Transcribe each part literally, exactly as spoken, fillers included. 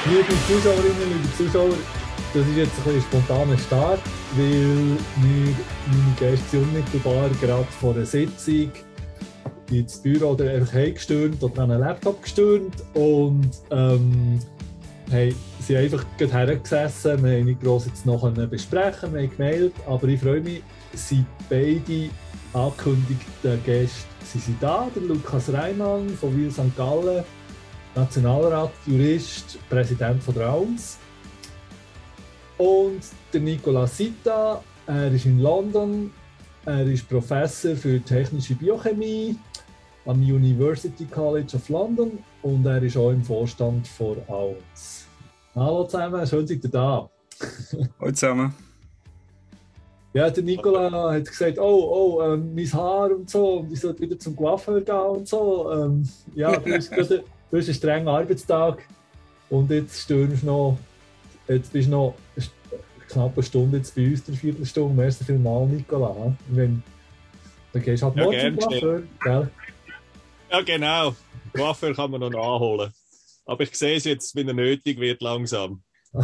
Liebe Zuschauerinnen, liebe Zuschauer, das ist jetzt ein bisschen ein spontaner Start, weil wir, meine Gäste sind unmittelbar gerade vor einer Sitzung ins Büro oder einfach heimgestürmt oder an einen Laptop gestürmt und ähm, hey, sind einfach gerade hergesessen. Wir haben nicht gross jetzt noch besprechen, wir haben gemeldet, aber ich freue mich, sind beide angekündigten Gäste sie sind da. Der Lukas Reimann von Wil Sankt Gallen, Nationalrat, Jurist, Präsident von der A U N S. Und der Nicolas Sitta, er ist in London, er ist Professor für technische Biochemie am University College of London und er ist auch im Vorstand von A U N S. Hallo zusammen, schön seid ihr da. Hallo zusammen. Ja, der Nicolas hat gesagt, oh, oh, ähm, mein Haar und so, und ich sollte wieder zum Coiffeur gehen und so. Ähm, ja, du hast, gerade, du hast einen strengen Arbeitstag und jetzt stürmst noch, jetzt bist du noch eine knappe Stunde jetzt bei uns, eine Viertelstunde. Merci vielmals, Nicolas. Wenn, dann gehst du halt morgen ja, zum Coiffeur, gell? Ja, genau. Coiffeur kann man noch nachholen. Aber ich sehe es jetzt, wenn er nötig wird, langsam.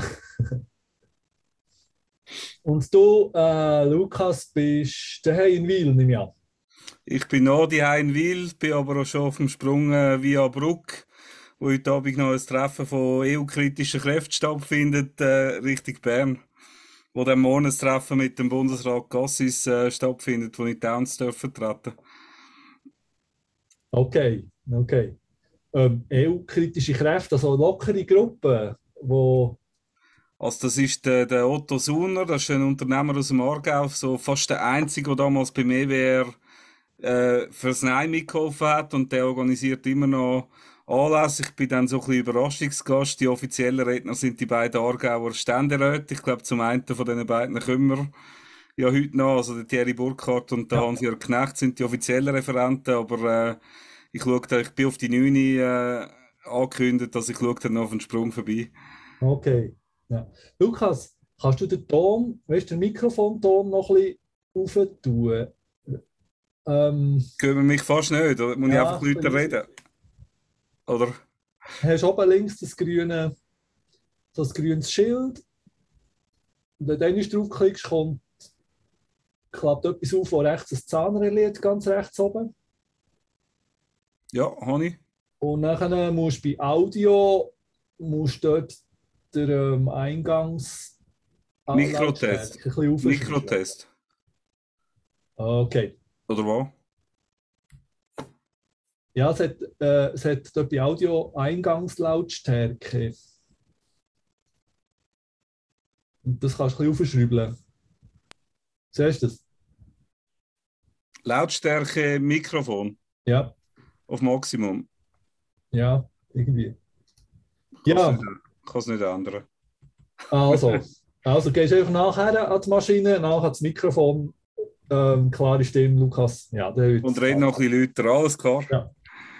Und du, äh, Lukas, bist daheim in Wil, nehme ich an? Ich bin noch daheim in Wil, bin aber auch schon auf dem Sprung äh, via Bruck, wo heute Abend noch ein Treffen von E U-kritischen Kräften stattfindet, äh, Richtung Bern. Wo dann morgen ein Treffen mit dem Bundesrat Cassis äh, stattfindet, wo ich die Downs vertreten. Okay, okay. Ähm, E U-kritische Kräfte, also lockere Gruppen, wo... Also das ist der, der Otto Suner, das ist ein Unternehmer aus dem Aargau, so fast der Einzige, der damals beim E W R äh, fürs Nein mitgeholfen hat, und der organisiert immer noch Anlässe. Ich bin dann so ein bisschen Überraschungsgast. Die offiziellen Redner sind die beiden Aargauer Ständeräte. Ich glaube, zum einen von diesen beiden können wir ja heute noch, also der Thierry Burkhardt und der Ja. Hans-Jörg Knecht sind die offiziellen Referenten, aber äh, ich schaue da, ich bin auf die neun äh, angekündigt, dass ich schaue dann noch auf den Sprung vorbei. Okay. Ja. Lukas, kannst du den Ton, weißt du, den Mikrofonton noch ein bisschen rauf tun? Ähm, Können wir mich fast nicht, oder muss Ja, ich einfach Leute ein bisschen. reden? Oder? hast oben links das grüne, das grünes Schild. Und wenn du dann draufklickst, kommt, klappt etwas auf, wo rechts das Zahnrelais hat, ganz rechts oben. Ja, habe ich. Und dann musst du bei Audio musst dort der ähm, Eingangs Mikrotest. ein bisschen aufschreiben. Mikrotest. Okay. Oder was? Ja, es hat, äh, es hat dort bei Audio Eingangslautstärke. Und das kannst du ein bisschen aufschreiben. Siehst du das? Lautstärke Mikrofon Ja, auf Maximum. ja, irgendwie. Kann Ja. es nicht ändern. Also, also gehst du einfach nachher an die Maschine, nachher an das Mikrofon. Ähm, klare Stimme, Lukas. Ja, der Und reden noch ein bisschen lauter, alles klar. Ja.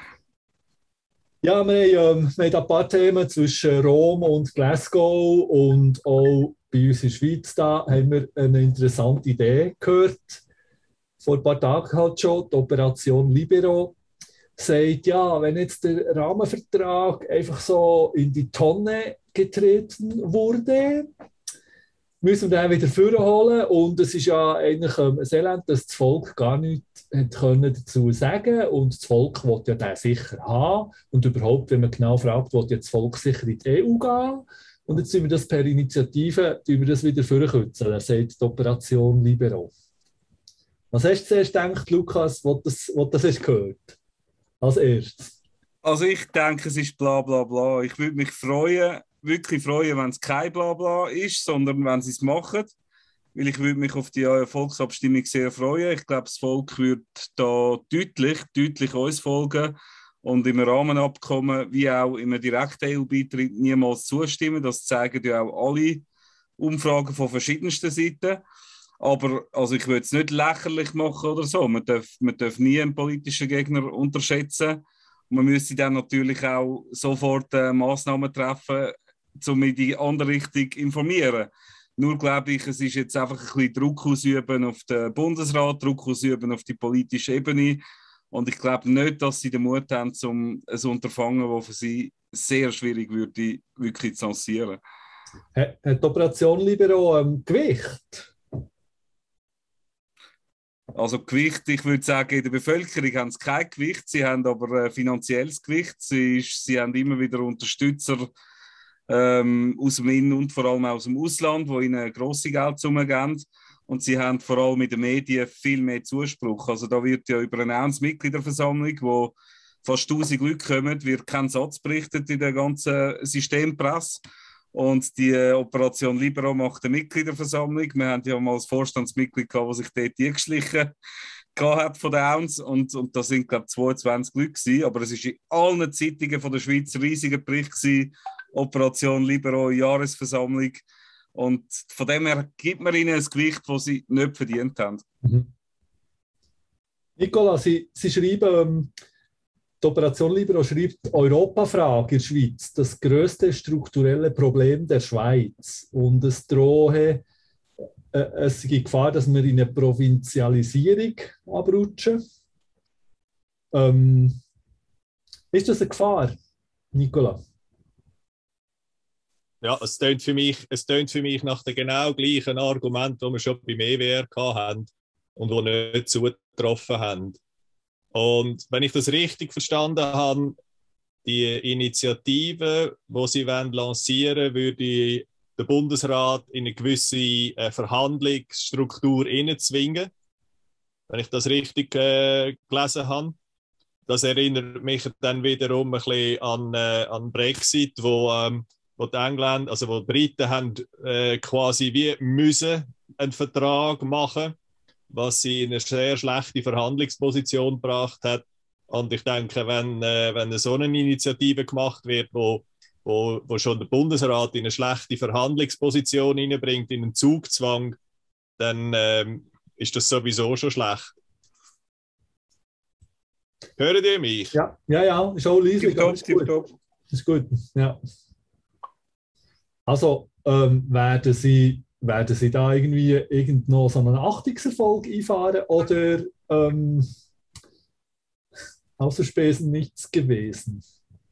Ja, wir haben, ähm, wir haben ein paar Themen zwischen Rom und Glasgow und auch bei uns in der Schweiz da haben wir eine interessante Idee gehört. Vor ein paar Tagen halt schon, die Operation Libero sagt, ja, wenn jetzt der Rahmenvertrag einfach so in die Tonne getreten wurde, müssen wir den wieder vorholen. Und es ist ja eigentlich ähm, ein Elend, dass das Volk gar nichts hat können dazu sagen. Und das Volk will ja den sicher haben. Und überhaupt, wenn man genau fragt, will ja das Volk sicher in die E U gehen. Und jetzt tun wir das per Initiative tun wir das wieder vorkürzen. Er sagt die Operation Libero. Was hast du zuerst gedacht, Lukas, wo das, wo das hast gehört? Als erstes. Also ich denke, es ist bla bla bla. Ich würde mich freuen, wirklich freuen, wenn es kein Blabla ist, sondern wenn sie es machen. Weil ich würde mich auf die Volksabstimmung sehr freuen. Ich glaube, das Volk wird da deutlich, deutlich uns folgen und im Rahmenabkommen wie auch im direkten E U-Beitritt niemals zustimmen. Das zeigen ja auch alle Umfragen von verschiedensten Seiten. Aber also ich würde es nicht lächerlich machen oder so. Man darf, man darf nie einen politischen Gegner unterschätzen. Und man müsste dann natürlich auch sofort äh, Massnahmen treffen, um in die andere Richtung zu informieren. Nur glaube ich, es ist jetzt einfach ein bisschen Druck ausüben auf den Bundesrat, Druck ausüben auf die politische Ebene. Und ich glaube nicht, dass sie den Mut haben, um ein Unterfangen, das für sie sehr schwierig würde, wirklich zu lancieren. Hat die Operation Libero ähm, Gewicht? Also Gewicht, ich würde sagen, in der Bevölkerung haben sie kein Gewicht, sie haben aber ein finanzielles Gewicht. Sie, ist, sie haben immer wieder Unterstützer ähm, aus dem In- und vor allem aus dem Ausland, die ihnen grosse Geldsummen geben. Und sie haben vor allem mit den Medien viel mehr Zuspruch. Also da wird ja über eine Mitgliederversammlung, wo fast tausend Leute kommen, wird kein Satz berichtet in der ganzen Systempresse. Und die Operation Libero macht eine Mitgliederversammlung. Wir haben ja mal ein Vorstandsmitglied gehabt, das sich dort eingeschlichen hat von der Ounce. Und, und da sind, glaube ich, zweiundzwanzig Leute gewesen. Aber es war in allen Zeitungen von der Schweiz ein riesiger Bericht gewesen. Operation Libero, Jahresversammlung. Und von dem her gibt man ihnen ein Gewicht, das sie nicht verdient haben. Mhm. Nicola, Sie, Sie schreiben, ähm, die Operation Libero schreibt, Europafrage in der Schweiz, das grösste strukturelle Problem der Schweiz. Und es drohe, äh, es gibt Gefahr, dass wir in eine Provinzialisierung abrutschen. Ähm, ist das eine Gefahr, Nicola? Ja, es tönt für mich, es tönt für mich nach den genau gleichen Argumenten, die wir schon beim E W R hatten und die nicht zugetroffen haben. Und wenn ich das richtig verstanden habe, die Initiative, die sie lancieren wollen, würde der Bundesrat in eine gewisse äh, Verhandlungsstruktur hineinzwingen, wenn ich das richtig äh, gelesen habe. Das erinnert mich dann wiederum ein bisschen an, äh, an Brexit, wo ähm, wo die Engländer, also wo die Briten haben äh, quasi wie müssen einen Vertrag machen, was sie in eine sehr schlechte Verhandlungsposition gebracht hat. Und ich denke, wenn, äh, wenn so eine Initiative gemacht wird, wo, wo, wo schon der Bundesrat in eine schlechte Verhandlungsposition hineinbringt, in einen Zugzwang, dann ähm, ist das sowieso schon schlecht. Hört ihr mich? Ja, ja, ja, ist auch leise. Ist gut. Ist gut, ja. Also ähm, werden, Sie, werden Sie da irgendwie irgend noch so einen Achtungserfolg einfahren oder ähm, außer Spesen nichts gewesen?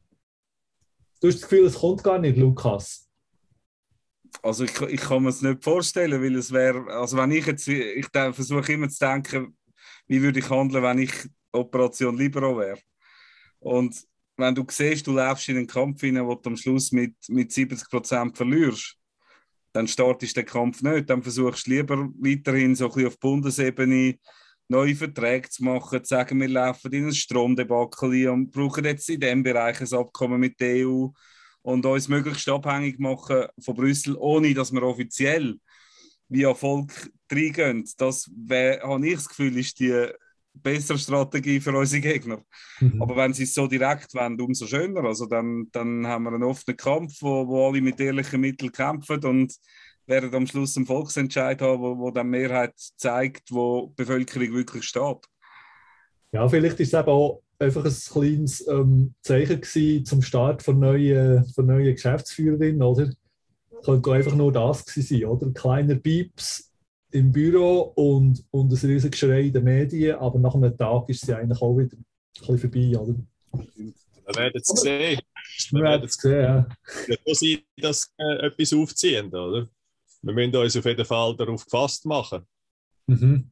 Du hast das Gefühl, es kommt gar nicht, Lukas? Also ich, ich kann mir es nicht vorstellen, weil es wäre, also wenn ich jetzt, ich versuche immer zu denken, wie würde ich handeln, wenn ich Operation Libero wäre. Und wenn du siehst, du läufst in einen Kampf hinein, wo du am Schluss mit, mit siebzig Prozent verlierst, dann startest du den Kampf nicht. Dann versuchst du lieber weiterhin so ein bisschen auf Bundesebene neue Verträge zu machen, zu sagen, wir laufen in ein Stromdebakel und brauchen jetzt in diesem Bereich ein Abkommen mit der E U und uns möglichst abhängig machen von Brüssel, ohne dass wir offiziell via Volk reingehen. Das wär, habe ich das Gefühl, ist die bessere Strategie für unsere Gegner. Mhm. Aber wenn sie es so direkt wollen, umso schöner. Also dann, dann haben wir einen offenen Kampf, wo, wo alle mit ehrlichen Mitteln kämpfen und werden am Schluss einen Volksentscheid haben, wo, wo dann Mehrheit zeigt, wo die Bevölkerung wirklich steht. Ja, vielleicht ist es eben auch einfach ein kleines ähm, Zeichen gewesen zum Start von neuen, von neuen Geschäftsführerin, oder? Könnte einfach nur das gewesen sein, oder? Ein kleiner Pieps im Büro und, und ein riesiges Geschrei in den Medien, aber nach einem Tag ist sie eigentlich auch wieder ein bisschen vorbei, oder? Wir werden es sehen. Wir werden es sehen, ja. Ja, so sein, dass äh, etwas aufziehen, oder? Wir müssen uns auf jeden Fall darauf gefasst machen. Mhm.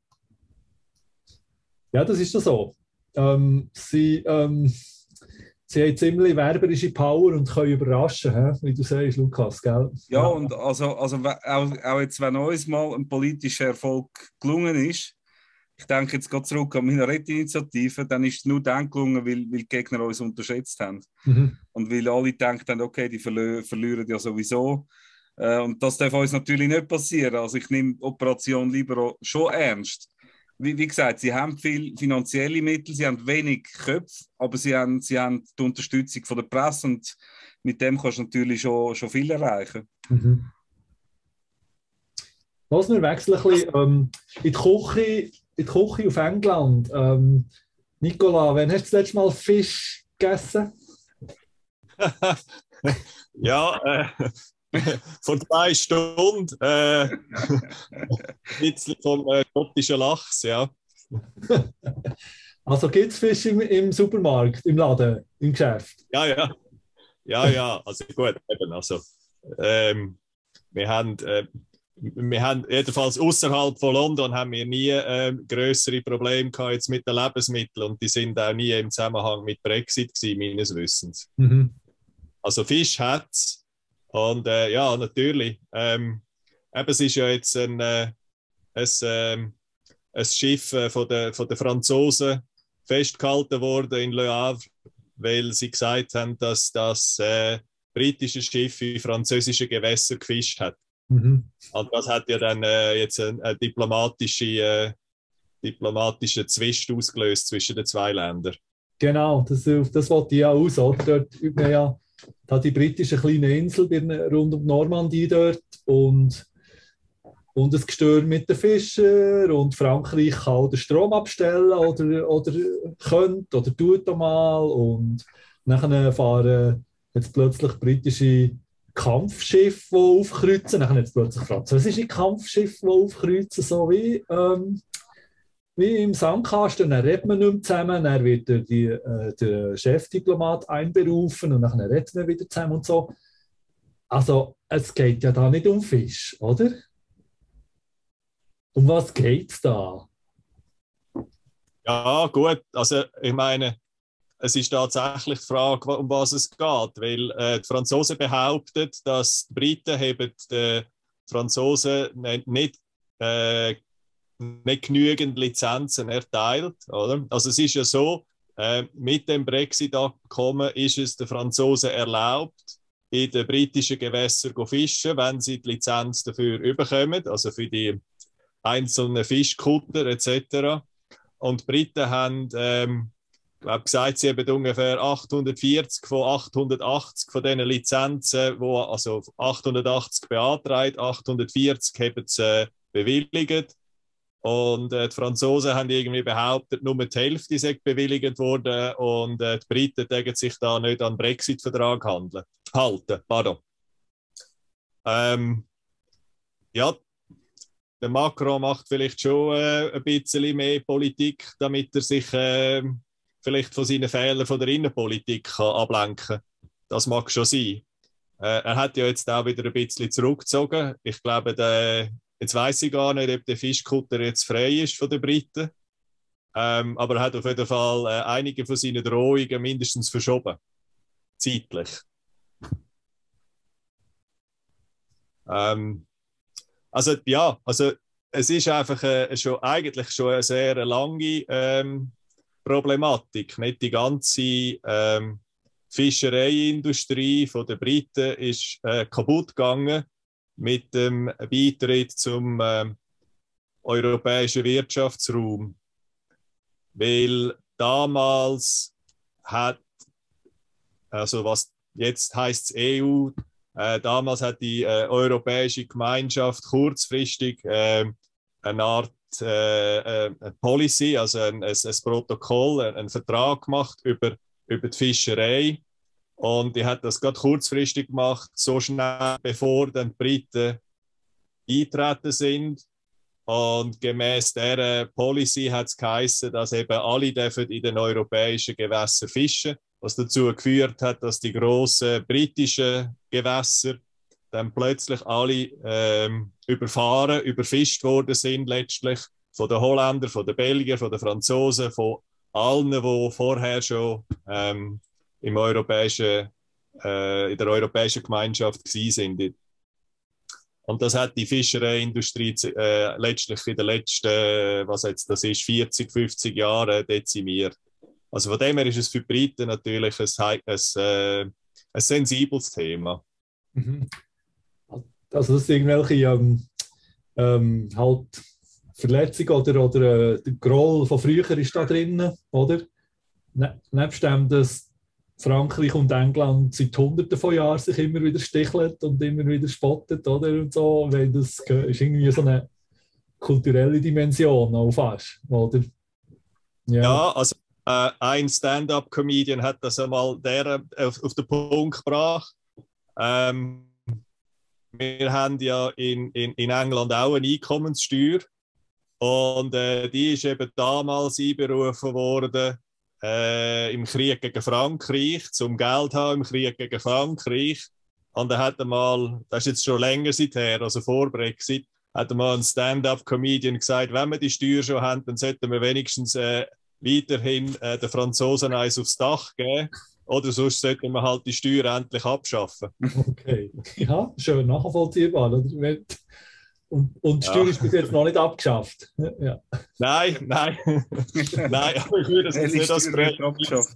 Ja, das ist so. Ähm, sie, ähm, sie haben ziemlich werberische Power und können überraschen, he? Wie du sagst, Lukas, gell? Ja, ja. Und also, also auch, auch jetzt, wenn uns mal ein politischer Erfolg gelungen ist, ich denke jetzt gerade zurück an meine Rettinitiative, dann ist es nur dann gelungen, weil, weil die Gegner uns unterschätzt haben. Mhm. Und weil alle gedacht haben, okay, die verli verlieren ja sowieso. Äh, und das darf uns natürlich nicht passieren. Also ich nehme Operation Libero schon ernst. Wie, wie gesagt, sie haben viel finanzielle Mittel, sie haben wenig Köpfe, aber sie haben, sie haben die Unterstützung von der Presse und mit dem kannst du natürlich schon, schon viel erreichen. Mhm. Lass mir wechseln ein bisschen ähm, in die Küche, in die Küche auf England. Ähm, Nicola, wann hast du das letzte Mal Fisch gegessen? Ja, äh, vor zwei Stunden. Äh, Schnitzel vom äh, schottischen Lachs, ja. Also gibt es Fisch im, im Supermarkt, im Laden, im Geschäft? Ja, ja. ja, ja, also gut, eben, also, ähm, wir haben, äh, wir haben jedenfalls außerhalb von London haben wir nie äh, größere Probleme gehabt jetzt mit den Lebensmitteln und die sind auch nie im Zusammenhang mit Brexit gewesen, meines Wissens. Mhm. Also Fisch hat es und äh, ja, natürlich. Ähm, eben, es ist ja jetzt ein, äh, ein, äh, ein Schiff äh, von den von der Franzosen festgehalten worden in Le Havre, weil sie gesagt haben, dass das äh, britische Schiff in französische Gewässer gefischt hat. Mhm. Und das hat ja dann äh, jetzt einen, einen diplomatische, äh, diplomatischen Zwist ausgelöst zwischen den zwei Ländern. Genau, das, das wollte ich ja aus. Oder? Dort übt man ja da die britische kleine Insel rund um Normandie dort und, und das Gestör mit den Fischern und Frankreich kann auch den Strom abstellen oder, oder könnte oder tut mal und nachher fahren jetzt plötzlich britische Kampfschiffe, die aufkreuzen, dann jetzt plötzlich französische Kampfschiffe, die aufkreuzen, so wie, ähm, wie im Sandkasten. Dann redet man nicht mehr zusammen, dann wird der, die, äh, der Chefdiplomat einberufen und dann redet man wieder zusammen und so. Also, es geht ja da nicht um Fisch, oder? Um was geht es da? Ja, gut, also ich meine, es ist tatsächlich die Frage, um was es geht, weil äh, die Franzosen behaupten, dass die Briten haben den Franzosen nicht, nicht, äh, nicht genügend Lizenzen erteilt. Oder? Also es ist ja so, äh, mit dem Brexit-Abkommen ist es den Franzosen erlaubt, in den britischen Gewässern zu fischen, wenn sie die Lizenz dafür überkommen, also für die einzelnen Fischkutter et cetera. Und die Briten haben ähm, ich habe gesagt, sie haben ungefähr achthundertvierzig von achthundertachtzig von diesen Lizenzen, wo, also achthundertachtzig beantragt, achthundertvierzig haben sie äh, bewilligt. Und äh, die Franzosen haben irgendwie behauptet, nur die Hälfte sei bewilligt worden und äh, die Briten dürfen sich da nicht an den Brexit-Vertrag handeln, halten. Pardon. Ähm, ja, der Macron macht vielleicht schon äh, ein bisschen mehr Politik, damit er sich äh, vielleicht von seinen Fehlern von der Innenpolitik kann ablenken kann. Das mag schon sein. Äh, er hat ja jetzt auch wieder ein bisschen zurückgezogen. Ich glaube, der, jetzt weiss ich gar nicht, ob der Fischkutter jetzt frei ist von den Briten. Ähm, aber er hat auf jeden Fall äh, einige von seinen Drohungen mindestens verschoben. Zeitlich. Ähm, also ja, also es ist einfach äh, schon, eigentlich schon eine sehr lange ähm, Problematik. Nicht die ganze ähm, Fischereiindustrie von der Briten ist äh, kaputt gegangen mit dem Beitritt zum äh, europäischen Wirtschaftsraum. Weil damals hat, also was jetzt heißt es E U, äh, damals hat die äh, Europäische Gemeinschaft kurzfristig äh, eine Art äh, äh, Policy, also ein, ein, ein Protokoll, ein, ein Vertrag gemacht über, über die Fischerei. Und die hat das gerade kurzfristig gemacht, so schnell, bevor dann die Briten eingetreten sind. Und gemäß dieser Policy hat es geheißen, dass eben alle dürfen in den europäischen Gewässern fischen, was dazu geführt hat, dass die grossen britischen Gewässer dann plötzlich alle ähm, überfahren, überfischt worden sind letztlich von den Holländern, von den Belgiern, von den Franzosen, von allen, die vorher schon ähm, im europäischen, äh, in der europäischen Gemeinschaft gewesen sind. Und das hat die Fischereiindustrie äh, letztlich in den letzten, was jetzt das ist, vierzig, fünfzig Jahren dezimiert. Also von dem her ist es für die Briten natürlich ein, ein, ein, ein sensibles Thema. Mhm. Also das sind irgendwelche ähm, ähm, halt Verletzungen oder, oder äh, der Groll von früher ist da drin, oder? Ne, nebst dem, dass Frankreich und England seit Hunderten von Jahren sich immer wieder sticheln und immer wieder spottet, oder? Und so, weil das ist irgendwie so eine kulturelle Dimension auch fast, oder? Ja, ja also äh, ein Stand-up-Comedian hat das einmal der, auf, auf den Punkt gebracht. Ähm, wir haben ja in, in, in England auch eine Einkommenssteuer und äh, die ist eben damals einberufen worden, äh, im Krieg gegen Frankreich, zum Geld haben im Krieg gegen Frankreich. Und er hat einmal, das ist jetzt schon länger seither, also vor Brexit, hat einmal ein Stand-up-Comedian gesagt, wenn wir die Steuer schon haben, dann sollten wir wenigstens äh, weiterhin äh, den Franzosen eins aufs Dach geben. Oder sonst sollten wir halt die Steuer endlich abschaffen. Okay. Ja, schön nachvollziehbar. Oder? Und, und die Steuer Ja. ist bis jetzt noch nicht abgeschafft. Ja. Nein, nein. Nein, aber ich würde es jetzt nicht als Projekt abgeschafft.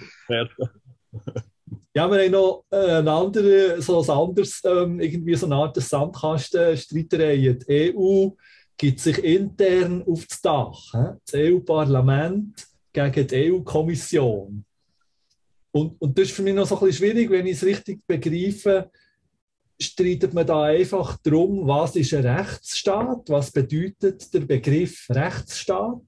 Ja, wir haben noch äh, ein anderes, so ein anderes, ähm, irgendwie so eine Art Sandkastenstreiterei. Die E U gibt sich intern auf das Dach. He? Das E U-Parlament gegen die E U-Kommission. Und, und das ist für mich noch so ein bisschen schwierig, wenn ich es richtig begreife, streitet man da einfach darum, was ist ein Rechtsstaat, was bedeutet der Begriff Rechtsstaat.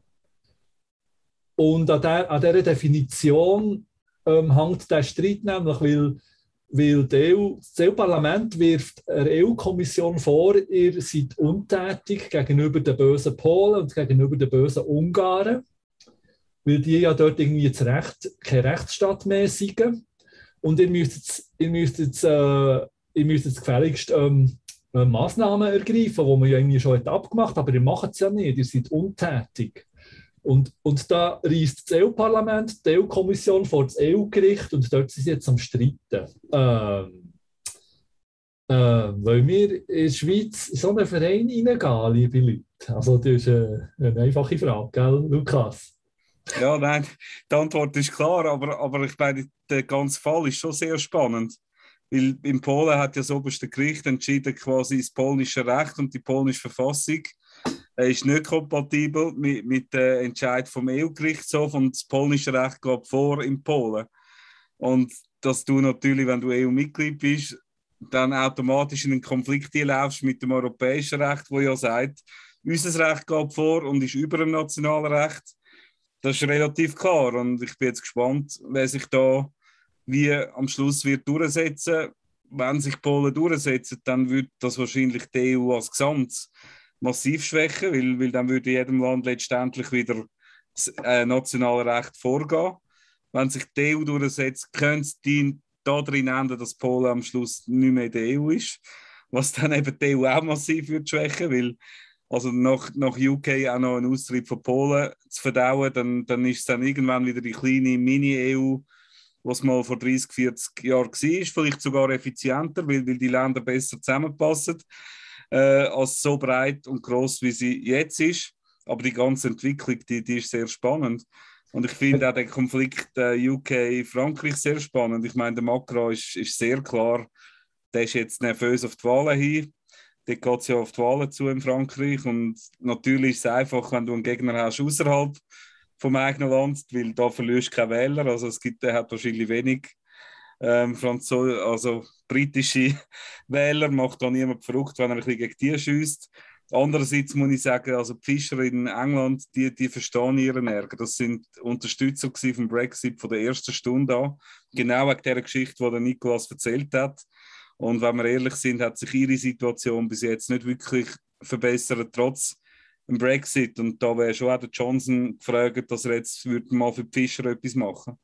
Und an, der, an dieser Definition ähm, hängt der Streit nämlich, weil, weil die E U, das E U-Parlament wirft der E U-Kommission vor, ihr seid untätig gegenüber den bösen Polen und gegenüber den bösen Ungarn, weil die ja dort irgendwie das Recht, kein Rechtsstaat mehr sind. Und ihr müsst jetzt, ihr müsst jetzt, äh, ihr müsst jetzt gefälligst ähm, äh, Massnahmen ergreifen, die man ja irgendwie schon hat abgemacht, aber ihr macht es ja nicht, ihr seid untätig. Und, und da reist das E U-Parlament, die E U-Kommission vor das E U-Gericht und dort sind sie jetzt am Streiten. Ähm, äh, weil wir in der Schweiz in so einen Verein reingehen, liebe Leute. Also das ist eine, eine einfache Frage, gell, Lukas? Ja, nein, die Antwort ist klar, aber, aber ich meine, der ganze Fall ist schon sehr spannend. Weil in Polen hat ja das oberste Gericht entschieden, quasi das polnische Recht und die polnische Verfassung äh, ist nicht kompatibel mit, mit dem Entscheid vom E U-Gerichtshof und das polnische Recht geht vor in Polen. Und dass du natürlich, wenn du E U-Mitglied bist, dann automatisch in einen Konflikt laufst mit dem europäischen Recht, wo ja sagt, unser Recht geht vor und ist über dem nationalen Recht. Das ist relativ klar und ich bin jetzt gespannt, wer sich da wie am Schluss wird durchsetzen. Wenn sich Polen durchsetzen, dann wird das wahrscheinlich die E U als Gesamt massiv schwächen, weil, weil dann würde jedem Land letztendlich wieder das äh, nationale Recht vorgehen. Wenn sich die E U durchsetzt, könnte es die darin enden, dass Polen am Schluss nicht mehr in der E U ist, was dann eben die E U auch massiv wird schwächen, weil also nach, nach U K auch noch einen Austritt von Polen zu verdauen, dann, dann ist es dann irgendwann wieder die kleine Mini-E U, was mal vor dreißig, vierzig Jahren war, vielleicht sogar effizienter, weil, weil die Länder besser zusammenpassen, äh, als so breit und gross, wie sie jetzt ist. Aber die ganze Entwicklung, die, die ist sehr spannend. Und ich finde auch den Konflikt äh, U K-Frankreich sehr spannend. Ich meine, der Macron ist, ist sehr klar, der ist jetzt nervös auf die Wahlen hin. Dort geht es ja auf die Wahlen zu in Frankreich. Und natürlich ist es einfach, wenn du einen Gegner hast außerhalb vom eigenen Land, weil da verlierst du keine Wähler. Also es gibt, er hat wahrscheinlich wenig ähm, Franzose, also britische Wähler, macht da niemand verrückt, wenn er ein bisschen gegen die schiesst. Andererseits muss ich sagen, also die Fischer in England, die, die verstehen ihren Ärger. Das sind Unterstützer vom Brexit von der ersten Stunde an. Genau wegen der Geschichte, die der Nicolas erzählt hat. Und wenn wir ehrlich sind, hat sich ihre Situation bis jetzt nicht wirklich verbessert, trotz dem Brexit. Und da wäre schon auch der Johnson gefragt, dass er jetzt würde mal für die Fischer etwas machen.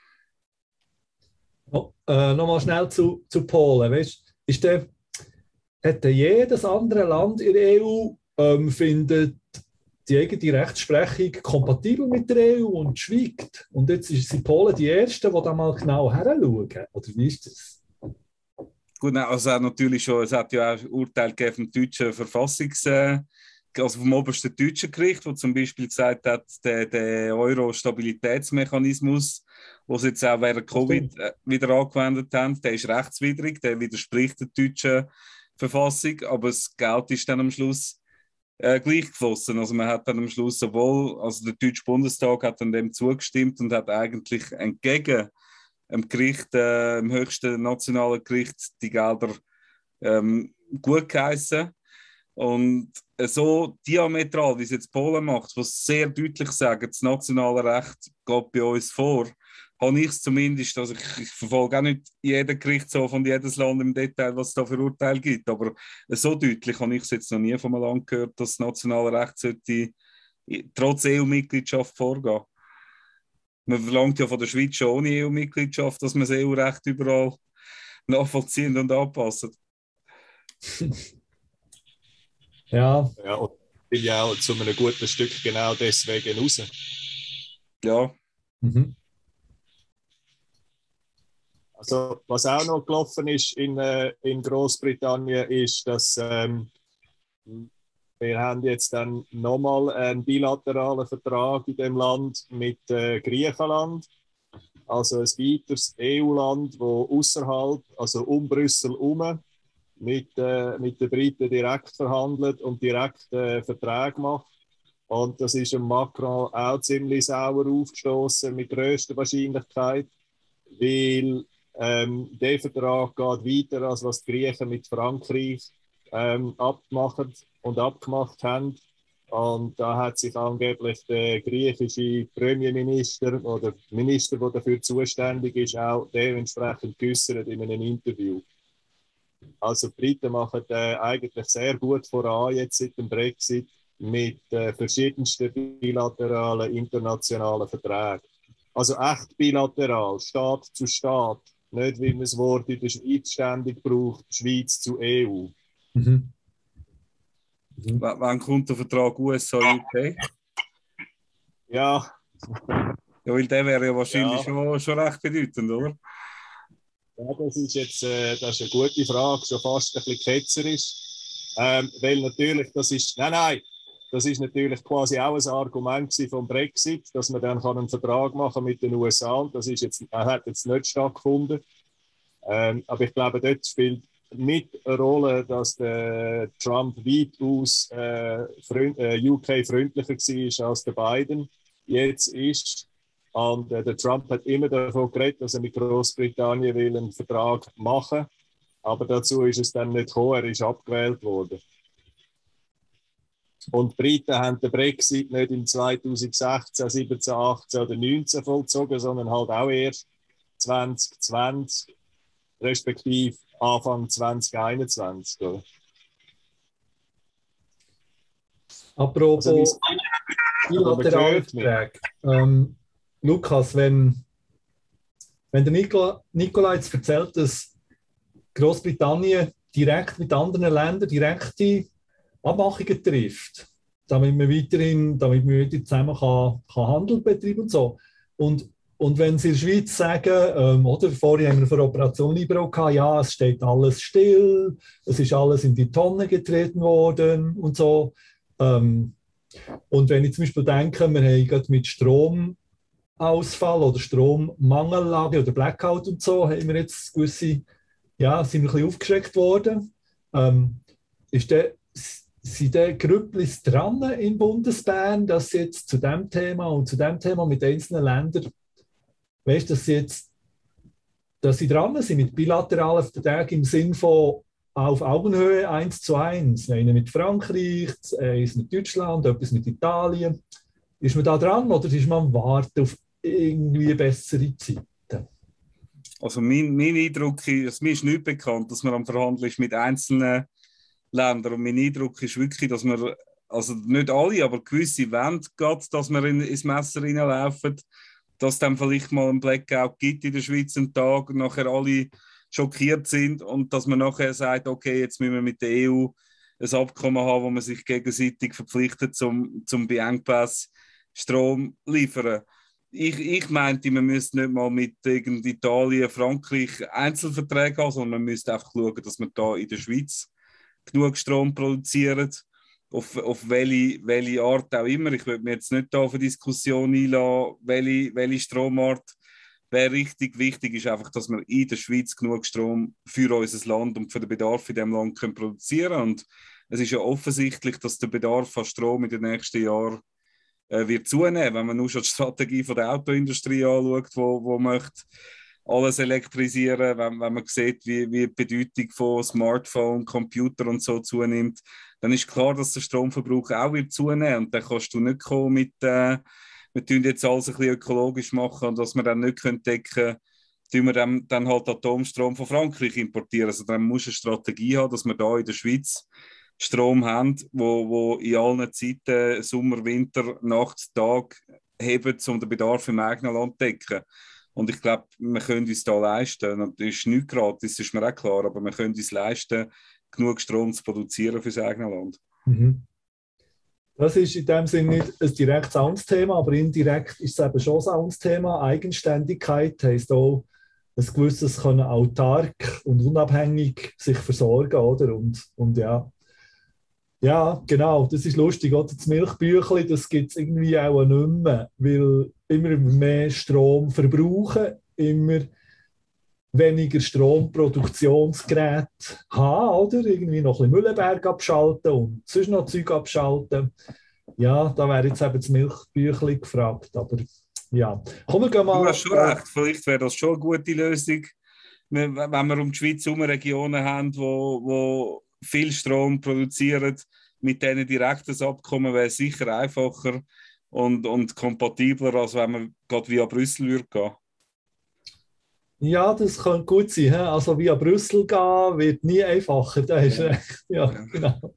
No, äh, Nochmal schnell zu, zu Polen. Weißt, ist der, hat der jedes andere Land in der E U ähm, findet die eigene Rechtsprechung kompatibel mit der E U und schweigt? Und jetzt sind Polen die Ersten, die da mal genau heranschauen. Oder wie ist das? Gut, also natürlich schon, es hat ja auch Urteil gegeben vom deutschen Verfassungs, äh, also vom obersten deutschen Gericht, wo zum Beispiel gesagt hat, der, der Euro-Stabilitätsmechanismus, den sie jetzt auch während Covid äh, wieder angewendet haben, der ist rechtswidrig, der widerspricht der deutschen Verfassung, aber das Geld ist dann am Schluss äh, gleich geflossen. Also man hat dann am Schluss sowohl, also der Deutsche Bundestag hat dann dem zugestimmt und hat eigentlich entgegen im Gericht, äh, im höchsten nationalen Gericht, die Gelder ähm, gut geheissen. Und äh, so diametral, wie es jetzt Polen macht, was sehr deutlich sagen, das nationale Recht geht bei uns vor, habe ich es zumindest, also ich, ich verfolge auch nicht jeden Gerichtshof und jedes Land im Detail, was es da für Urteile gibt, aber äh, so deutlich habe ich es jetzt noch nie von einem Land gehört, dass das nationale Recht sollte trotz E U-Mitgliedschaft vorgehen. Man verlangt ja von der Schweiz schon ohne E U-Mitgliedschaft, dass man das E U-Recht überall nachvollziehen und anpassen. Ja. Ja, und ich bin ja auch zu einem guten Stück genau deswegen raus. Ja. Mhm. Also, was auch noch gelaufen ist in, äh, in Großbritannien, ist, dass ähm, wir haben jetzt dann nochmal einen bilateralen Vertrag in dem Land mit äh, Griechenland, also ein weiteres E U-Land, das außerhalb, also um Brüssel herum, mit, äh, mit den Briten direkt verhandelt und direkt äh, Verträge macht. Und das ist dem Macron auch ziemlich sauer aufgestoßen, mit grösster Wahrscheinlichkeit, weil ähm, der Vertrag geht weiter, als was die Griechen mit Frankreich ähm, abgemacht und abgemacht haben. Und da hat sich angeblich der griechische Premierminister oder Minister, der dafür zuständig ist, auch dementsprechend geäußert in einem Interview. Also die Briten machen äh, eigentlich sehr gut voran jetzt seit dem Brexit mit äh, verschiedensten bilateralen internationalen Verträgen. Also echt bilateral, Staat zu Staat. Nicht, wie man das Wort in der Schweiz ständig braucht, Schweiz zu E U. Mhm. Mhm. W wann kommt der Vertrag U S A U K? Ja. Ja, weil der wäre ja wahrscheinlich Ja. Schon, schon recht bedeutend, oder? Ja, das ist jetzt äh, das ist eine gute Frage, schon fast ein bisschen ketzerisch. Ähm, weil natürlich, das ist, nein, nein, das ist natürlich quasi auch ein Argument vom Brexit, dass man dann kann einen Vertrag machen mit den U S A und das ist jetzt, äh, hat jetzt nicht stattgefunden. Ähm, aber ich glaube, dort spielt mit eine Rolle, dass der Trump weitaus äh, äh, U K-freundlicher war als der Biden jetzt ist. Und äh, der Trump hat immer davon geredet, dass er mit Großbritannien will einen Vertrag machen will. Aber dazu ist es dann nicht gekommen, er ist abgewählt worden. Und die Briten haben den Brexit nicht in zweitausendsechzehn, siebzehn, achtzehn oder neunzehn vollzogen, sondern halt auch erst zwanzig zwanzig, respektive Anfang zwanzig einundzwanzig. Oder? Apropos Also, bilaterale Verträge. Ähm, Lukas, wenn, wenn der Nicola, Nicola jetzt erzählt, dass Großbritannien direkt mit anderen Ländern direkte Abmachungen trifft, damit man weiterhin, damit man weiter zusammen kann, kann Handel betreiben und so. Und, und wenn sie in der Schweiz sagen, ähm, oder vorher haben wir für Operation Libero gehabt, ja, es steht alles still, es ist alles in die Tonne getreten worden und so. Ähm, und wenn ich zum Beispiel denke, wir haben gerade mit Stromausfall oder Strommangellage oder Blackout und so, haben wir jetzt gewisse, ja, sind wir ein bisschen aufgeschreckt worden. Ähm, ist der, sind der Grüpplis dran in Bundesbern, dass sie jetzt zu dem Thema und zu dem Thema mit einzelnen Ländern, weißt du, dass sie jetzt, dass sie dran sind mit bilateralen Verträgen im Sinn von auf Augenhöhe eins zu eins, eine mit Frankreich, eins mit Deutschland, etwas mit Italien. Ist man da dran oder ist man am Warten auf irgendwie bessere Zeiten? Also mein, mein Eindruck ist, mir ist nicht bekannt, dass man am Verhandeln ist mit einzelnen Ländern. Und mein Eindruck ist wirklich, dass man, also nicht alle, aber gewisse wollen gerade, dass wir in, ins Messer reinlaufen, dass es dann vielleicht mal einen Blackout gibt in der Schweiz einen Tag und nachher alle schockiert sind und dass man nachher sagt, okay, jetzt müssen wir mit der E U ein Abkommen haben, wo man sich gegenseitig verpflichtet, zum, zum bei Engpass Strom liefern. Ich, ich meinte, man müsste nicht mal mit Italien, Frankreich Einzelverträge haben, sondern man müsste einfach schauen, dass man da in der Schweiz genug Strom produzieren, auf, auf welche, welche Art auch immer. Ich würde mir jetzt nicht da auf eine Diskussion einlassen, welche, welche Stromart wäre richtig. Wichtig ist einfach, dass wir in der Schweiz genug Strom für unser Land und für den Bedarf in diesem Land können produzieren können. Und es ist ja offensichtlich, dass der Bedarf an Strom in den nächsten Jahren äh, wird zunehmen. Wenn man nur schon die Strategie von der Autoindustrie anschaut, wo, wo möchte alles elektrisieren, wenn, wenn man sieht, wie, wie die Bedeutung von Smartphone, Computer und so zunimmt, dann ist klar, dass der Stromverbrauch auch wird zunehmen. Und dann kannst du nicht kommen mit, äh, wir tun jetzt alles ein bisschen ökologisch machen und dass wir dann nicht decken können, tun wir dann, dann halt Atomstrom von Frankreich importieren. Also dann muss eine Strategie haben, dass wir da in der Schweiz Strom haben, wo, wo in allen Zeiten, Sommer, Winter, Nacht, Tag, heben, um den Bedarf im eigenen Land zu decken. Und ich glaube, wir können uns da leisten, und das ist nicht gratis, das ist mir auch klar, aber wir können uns leisten, genug Strom zu produzieren für das eigene Land. Mhm. Das ist in dem Sinne nicht ein direktes Amtsthema, aber indirekt ist es eben schon ein Amtsthema. Eigenständigkeit heisst auch, ein gewisses können autark und unabhängig sich versorgen, oder? Und, und ja. Ja, genau, das ist lustig, oder? Das Milchbüchli, das gibt es irgendwie auch nicht mehr, weil immer mehr Strom verbrauchen, immer weniger Stromproduktionsgeräte haben, oder? Irgendwie noch ein bisschen Mühlenberg abschalten und sonst noch Zeug abschalten. Ja, da wäre jetzt eben das Milchbüchli gefragt, aber ja. Komm, wir gehen mal... Du hast schon recht, vielleicht wäre das schon eine gute Lösung, wenn wir um die Schweiz herum Regionen haben, wo, wo viel Strom produzieren, mit denen direkt das Abkommen wäre sicher einfacher und, und kompatibler, als wenn man gerade via Brüssel würde gehen. Ja, das könnte gut sein. He? Also via Brüssel gehen wird nie einfacher. Das ist recht. Ja, genau.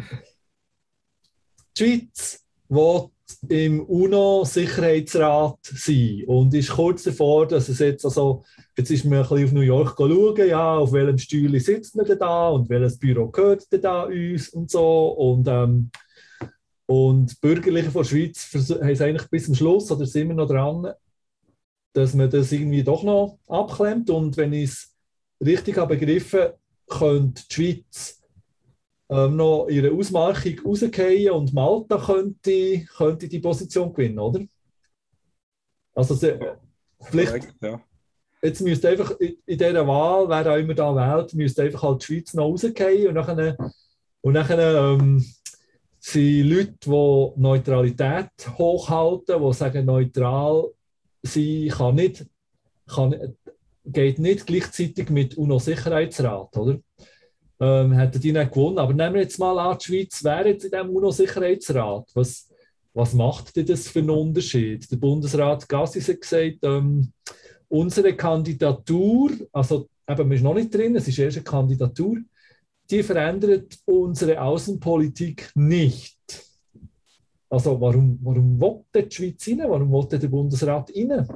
Die Schweiz will im UNO-Sicherheitsrat sein und ist kurz davor, dass es jetzt, also, jetzt ist man ein bisschen auf New York schauen, ja, auf welchem Stühle sitzt man denn da und welches Büro gehört denn da uns und so. Und, ähm, und die Bürgerlichen von der Schweiz haben es eigentlich bis zum Schluss, oder sind wir noch dran, dass man das irgendwie doch noch abklemmt. Und wenn ich es richtig habe begriffen, könnte die Schweiz ähm, noch ihre Ausmarchung rausgehen und Malta könnte, könnte die Position gewinnen, oder? Also se, vielleicht, ja. Jetzt müsste einfach in, in dieser Wahl, wer auch immer da wählt, müsste einfach halt die Schweiz noch rausgehen und nachher, und nachher ähm, sind Leute, die Neutralität hochhalten, die sagen, neutral sie kann nicht, kann, geht nicht gleichzeitig mit UNO-Sicherheitsrat, oder? Ähm, hätten die nicht gewonnen. Aber nehmen wir jetzt mal an, die Schweiz wäre jetzt in diesem UNO-Sicherheitsrat. Was, was macht denn das für einen Unterschied? Der Bundesrat Gassis hat gesagt, ähm, unsere Kandidatur, also eben, man ist noch nicht drin, es ist erst eine Kandidatur, die verändert unsere Außenpolitik nicht. Also warum, warum will die Schweiz rein? Warum will der Bundesrat rein?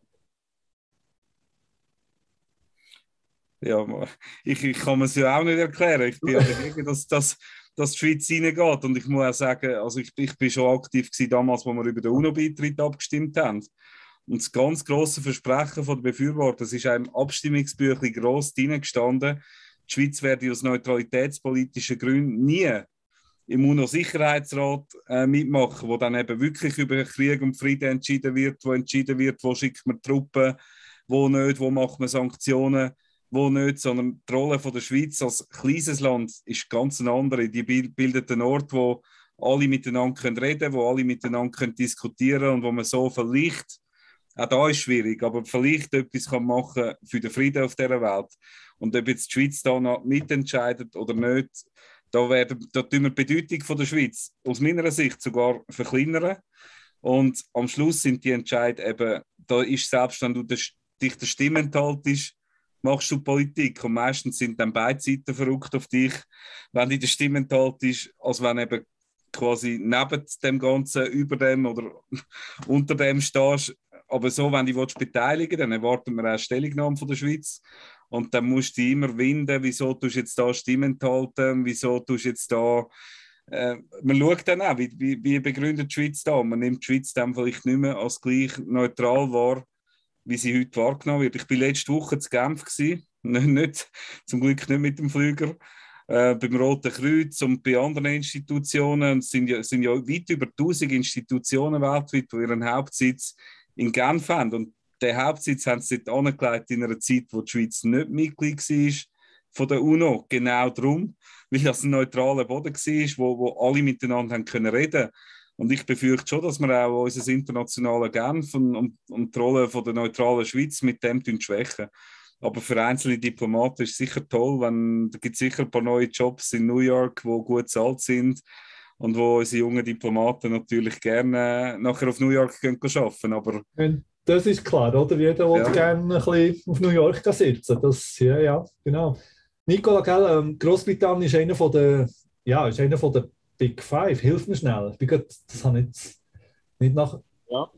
Ja, ich, ich kann mir es ja auch nicht erklären. Ich bin ja dagegen, dass, dass, dass die Schweiz reingeht. Und ich muss auch sagen, also ich, ich bin schon aktiv gewesen damals, als wir über den UNO-Beitritt abgestimmt haben. Und das ganz grosse Versprechen der Befürworter, es ist einem Abstimmungsbüchlein gross drin gestanden, die Schweiz werde aus neutralitätspolitischen Gründen nie im UNO-Sicherheitsrat äh, mitmachen, wo dann eben wirklich über Krieg und Frieden entschieden wird, wo entschieden wird, wo schickt man Truppen, wo nicht, wo macht man Sanktionen, wo nicht, sondern die Rolle von der Schweiz als kleines Land ist ganz eine andere. Die bildet einen Ort, wo alle miteinander können reden, wo alle miteinander können diskutieren und wo man so vielleicht, auch da ist schwierig, aber vielleicht etwas kann machen für den Frieden auf dieser Welt. Und ob jetzt die Schweiz da noch mitentscheidet oder nicht, da, werden, da tun wir die Bedeutung von der Schweiz aus meiner Sicht sogar verkleinern. Und am Schluss sind die Entscheid eben, da ist selbst, wenn du dich der Stimme enthaltest, machst du Politik. Und meistens sind dann beide Seiten verrückt auf dich, wenn du der Stimme enthaltest, als wenn eben quasi neben dem Ganzen, über dem oder unter dem stehst. Aber so, wenn du dich beteiligen willst, dann erwarten wir auch Stellungnahme von der Schweiz. Und dann musst du immer winden, wieso tust du jetzt da Stimmen enthalten, wieso tust du jetzt da... Äh, man schaut dann auch, wie, wie, wie begründet die Schweiz da. Man nimmt die Schweiz dann vielleicht nicht mehr als gleich neutral wahr, wie sie heute wahrgenommen wird. Ich war letzte Woche zu Genf gewesen, nicht, nicht, zum Glück nicht mit dem Flüger, äh, beim Roten Kreuz und bei anderen Institutionen. Es sind ja, sind ja weit über tausend Institutionen weltweit, die ihren Hauptsitz in Genf haben. Und den Hauptsitz haben sie dort angelegt in einer Zeit, wo die Schweiz nicht Mitglied war von der UNO. Genau darum, weil das ein neutraler Boden war, wo, wo alle miteinander haben können reden. Und ich befürchte schon, dass wir auch unser internationales Genf und, und, und die Rolle von der neutralen Schweiz mit dem schwächen. Aber für einzelne Diplomaten ist es sicher toll, wenn, da gibt es sicher ein paar neue Jobs in New York, die gut bezahlt sind und wo unsere jungen Diplomaten natürlich gerne nachher auf New York gehen arbeiten. Aber das ist klar, oder? Jeder will ja gerne ein bisschen auf New York sitzen. Das, ja, ja, genau. Nicola, gell, ähm, Großbritannien ist einer von der, ja, ist einer von der Big Five. Hilf mir schnell. Ich bin grad, das habe ich jetzt nicht nach... Ja.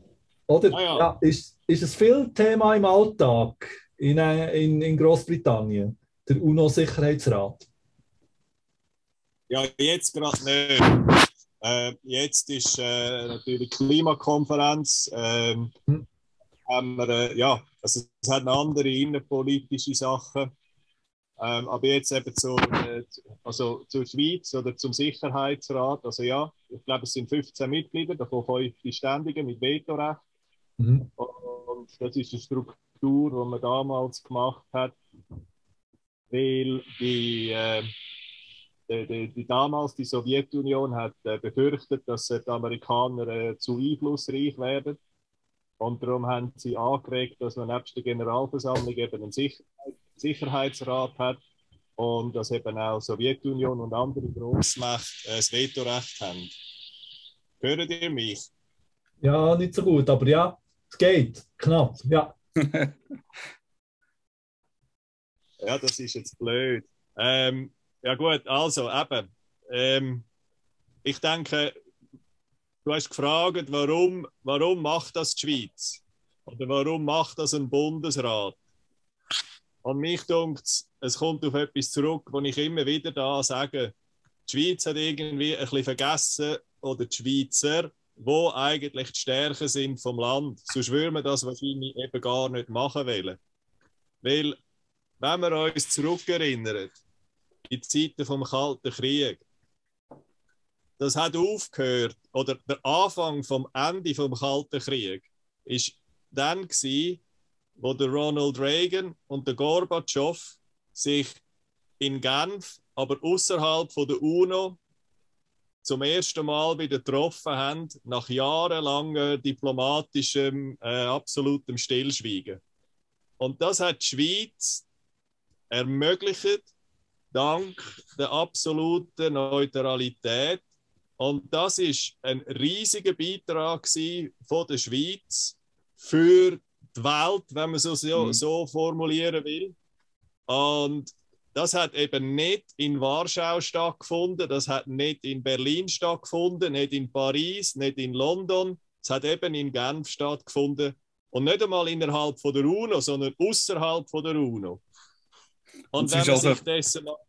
Oder? Ah, ja. Ja, ist, ist es viel Thema im Alltag in, in, in Großbritannien, der UNO-Sicherheitsrat? Ja, jetzt gerade nicht. Äh, jetzt ist äh, natürlich die Klimakonferenz. Ähm, Hm. haben wir, äh, ja, also es hat andere innenpolitische Sachen. Ähm, aber jetzt eben zur, äh, also zur Schweiz oder zum Sicherheitsrat. Also ja, ich glaube, es sind fünfzehn Mitglieder, davon fünf die Ständigen mit Vetorecht. Mhm. Und das ist eine Struktur, die man damals gemacht hat, weil die, äh, die, die, die damals die Sowjetunion hat äh, befürchtet, dass äh, die Amerikaner äh, zu einflussreich werden. Und darum haben sie angeregt, dass man nebst der Generalversammlung eben einen Sicherheit, Sicherheitsrat hat und dass eben auch Sowjetunion und andere Großmächte äh, das Vetorecht haben. Hört ihr mich? Ja, nicht so gut, aber ja, es geht. Knapp, ja. Ja, das ist jetzt blöd. Ähm, ja gut, also eben. Ähm, ich denke, du hast gefragt, warum, warum macht das die Schweiz? Oder warum macht das ein Bundesrat? Und mich denkt, es kommt auf etwas zurück, wo ich immer wieder da sage, die Schweiz hat irgendwie ein bisschen vergessen, oder die Schweizer, wo eigentlich die Stärken sind vom Land. Sonst würden wir das wahrscheinlich eben gar nicht machen wollen. Weil, wenn wir uns zurückerinnern, in die Zeiten vom Kalten Krieg, das hat aufgehört, oder der Anfang vom Ende vom Kalten Krieg ist dann gewesen, wo der Ronald Reagan und der Gorbatschow sich in Genf, aber außerhalb von der UNO zum ersten Mal wieder getroffen haben, nach jahrelangem diplomatischem, äh, absolutem Stillschweigen. Und das hat die Schweiz ermöglicht, dank der absoluten Neutralität. Und das ist ein riesiger Beitrag von der Schweiz für die Welt, wenn man es so, Mhm. so formulieren will. Und das hat eben nicht in Warschau stattgefunden, das hat nicht in Berlin stattgefunden, nicht in Paris, nicht in London. Es hat eben in Genf stattgefunden. Und nicht einmal innerhalb von der UNO, sondern außerhalb von der UNO. Und, Und wenn es man ist also sich dessen mal...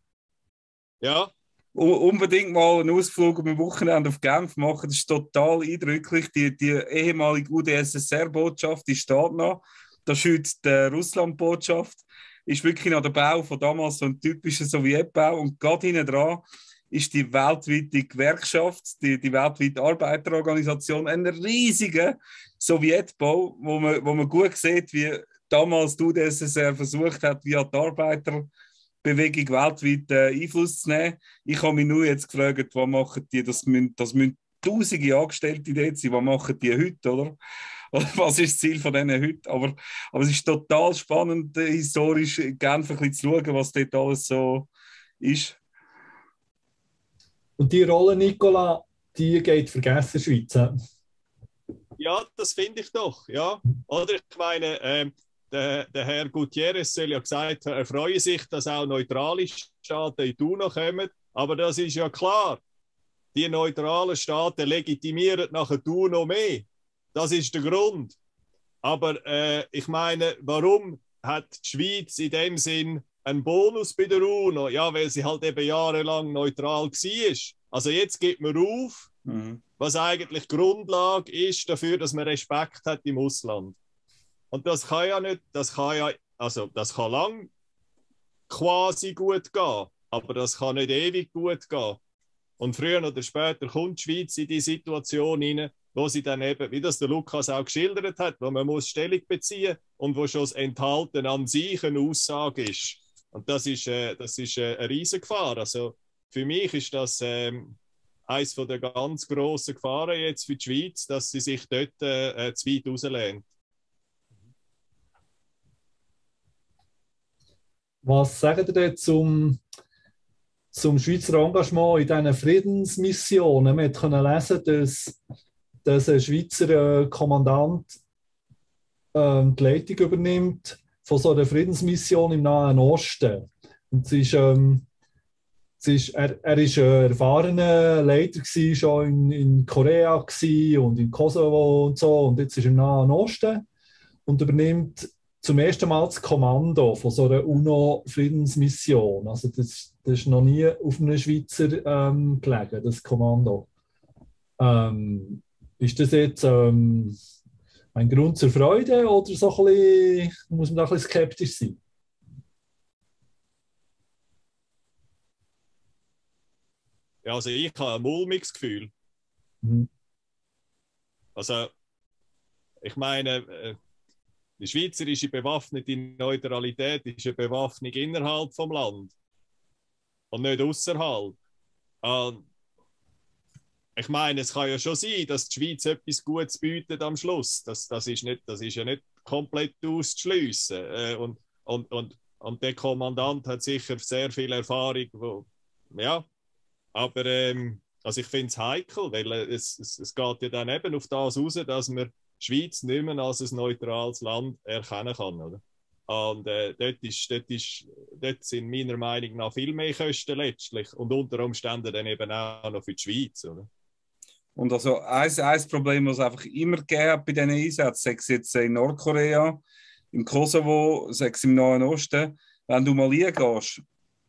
Ja? unbedingt mal einen Ausflug am Wochenende auf Genf machen. Das ist total eindrücklich. Die, die ehemalige U d S S R-Botschaft, die steht noch. Da schützt die Russland-Botschaft. Ist wirklich noch der Bau von damals so ein typischer Sowjetbau. Und gerade hinten dran ist die weltweite Gewerkschaft, die, die weltweite Arbeiterorganisation, ein riesiger Sowjetbau, wo man, wo man gut sieht, wie damals die U d S S R versucht hat, via die Arbeiter Bewegung weltweit äh, Einfluss zu nehmen. Ich habe mich nur jetzt gefragt, was machen die, das müssen, das müssen tausende Angestellte dort sein, was machen die heute, oder? Was ist das Ziel von denen heute? Aber, aber es ist total spannend, äh, historisch in Genf ein bisschen zu schauen, was dort alles so ist. Und die Rolle, Nicola, die geht vergessen, Schweiz. Ja, das finde ich doch, ja. Oder ich meine, ähm, der, der Herr Gutierrez soll ja gesagt haben, er freue sich, dass auch neutrale Staaten in die UNO kommen. Aber das ist ja klar. Die neutralen Staaten legitimieren nachher die UNO mehr. Das ist der Grund. Aber äh, ich meine, warum hat die Schweiz in dem Sinn einen Bonus bei der UNO? Ja, weil sie halt eben jahrelang neutral war. Also jetzt gibt man auf, mhm. was eigentlich Grundlage ist dafür, dass man Respekt hat im Ausland. Und das kann ja nicht, das kann ja, also das kann lang quasi gut gehen, aber das kann nicht ewig gut gehen. Und früher oder später kommt die Schweiz in die Situation hinein, wo sie dann eben, wie das der Lukas auch geschildert hat, wo man muss Stellung beziehen und wo schon das Enthalten an sich eine Aussage ist. Und das ist, äh, das ist äh, eine riesige Gefahr. Also für mich ist das ähm, eines der ganz grossen Gefahren jetzt für die Schweiz, dass sie sich dort äh, zu weit rauslehnt. Was sagt ihr denn zum, zum Schweizer Engagement in diesen Friedensmissionen? Wir konnten lesen, dass, dass ein Schweizer Kommandant ähm, die Leitung übernimmt von so einer Friedensmission im Nahen Osten. Und es ist, ähm, es ist, er, er ist ein erfahrener Leiter gewesen, schon in, in Korea gewesen und in Kosovo und so. Und jetzt ist er im Nahen Osten und übernimmt zum ersten Mal das Kommando von so einer UNO-Friedensmission. Also das, das ist noch nie auf einem Schweizer ähm, gelegen, das Kommando. Ähm, ist das jetzt ähm, ein Grund zur Freude oder so ein bisschen, muss man da ein bisschen skeptisch sein? Ja, also ich habe ein mulmiges Gefühl. Mhm. Also, ich meine, äh, die schweizerische bewaffnete Neutralität ist eine Bewaffnung innerhalb vom Land und nicht außerhalb. Ähm, ich meine, es kann ja schon sein, dass die Schweiz etwas Gutes bietet am Schluss. Das, das, ist, nicht, das ist ja nicht komplett auszuschliessen. Äh, und, und, und, und der Kommandant hat sicher sehr viel Erfahrung. Wo, ja, aber ähm, also ich finde es heikel, weil es, es, es geht ja dann eben auf das raus, dass man die Schweiz nicht mehr als ein neutrales Land erkennen kann. Oder? Und äh, dort, ist, dort, ist, dort sind meiner Meinung nach viel mehr Kosten letztlich und unter Umständen dann eben auch noch für die Schweiz. Oder? Und also ein, ein Problem, das es einfach immer gegeben hat bei diesen Einsätzen, sei es jetzt in Nordkorea, im Kosovo, sei es im Nahen Osten, wenn du mal reingehst,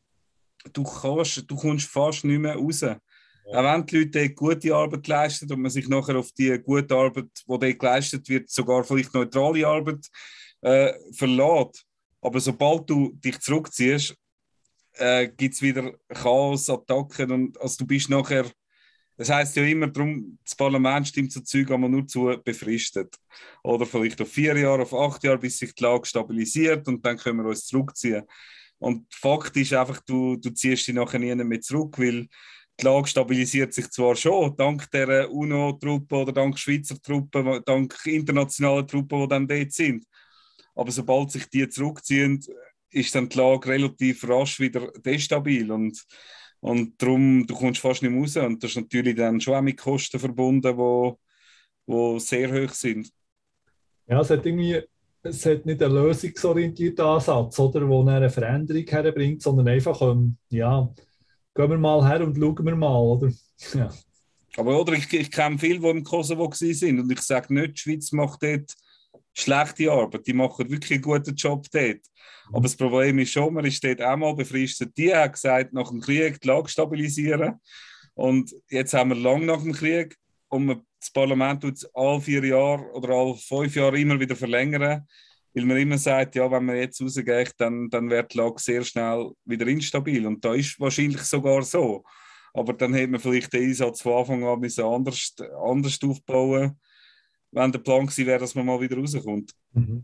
du, kannst, du kommst fast nicht mehr raus. Ja. Auch wenn die Leute gute Arbeit leisten und man sich nachher auf die gute Arbeit, die dort geleistet wird, sogar vielleicht neutrale Arbeit äh, verlässt. Aber sobald du dich zurückziehst, äh, gibt es wieder Chaos, Attacken und also du bist nachher. Das heisst ja immer darum, das Parlament stimmt so Zeug aber nur zu befristet. Oder vielleicht auf vier Jahre, auf acht Jahre, bis sich die Lage stabilisiert und dann können wir uns zurückziehen. Und Fakt ist einfach, du, du ziehst dich nachher nie mehr zurück, weil die Lage stabilisiert sich zwar schon, dank der UNO-Truppen oder dank Schweizer Truppen, dank internationaler Truppen, die dann dort sind. Aber sobald sich die zurückziehen, ist dann die Lage relativ rasch wieder destabil. Und Und darum, du kommst fast nicht mehr raus. Und das ist natürlich dann schon auch mit Kosten verbunden, die wo, wo sehr hoch sind. Ja, es hat irgendwie, es hat nicht einen lösungsorientierten Ansatz, oder, wo eine Veränderung herbringt, sondern einfach, ähm, ja, gehen wir mal her und schauen wir mal, oder? Ja. Aber oder, ich, ich kenne viele, die im Kosovo waren und ich sage nicht, die Schweiz macht dort schlechte Arbeit, die machen wirklich einen guten Job dort. Aber das Problem ist schon, man ist dort auch mal befristet. Die haben gesagt, nach dem Krieg die Lage stabilisieren. Und jetzt haben wir lang nach dem Krieg und man, das Parlament tut es alle vier Jahre oder alle fünf Jahre immer wieder verlängern, weil man immer sagt, ja, wenn man jetzt rausgeht, dann, dann wird die Lage sehr schnell wieder instabil. Und da ist wahrscheinlich sogar so. Aber dann hätte man vielleicht den Einsatz von Anfang an müssen anders, anders aufbauen, wenn der Plan gewesen wäre, dass man mal wieder rauskommt. Mhm.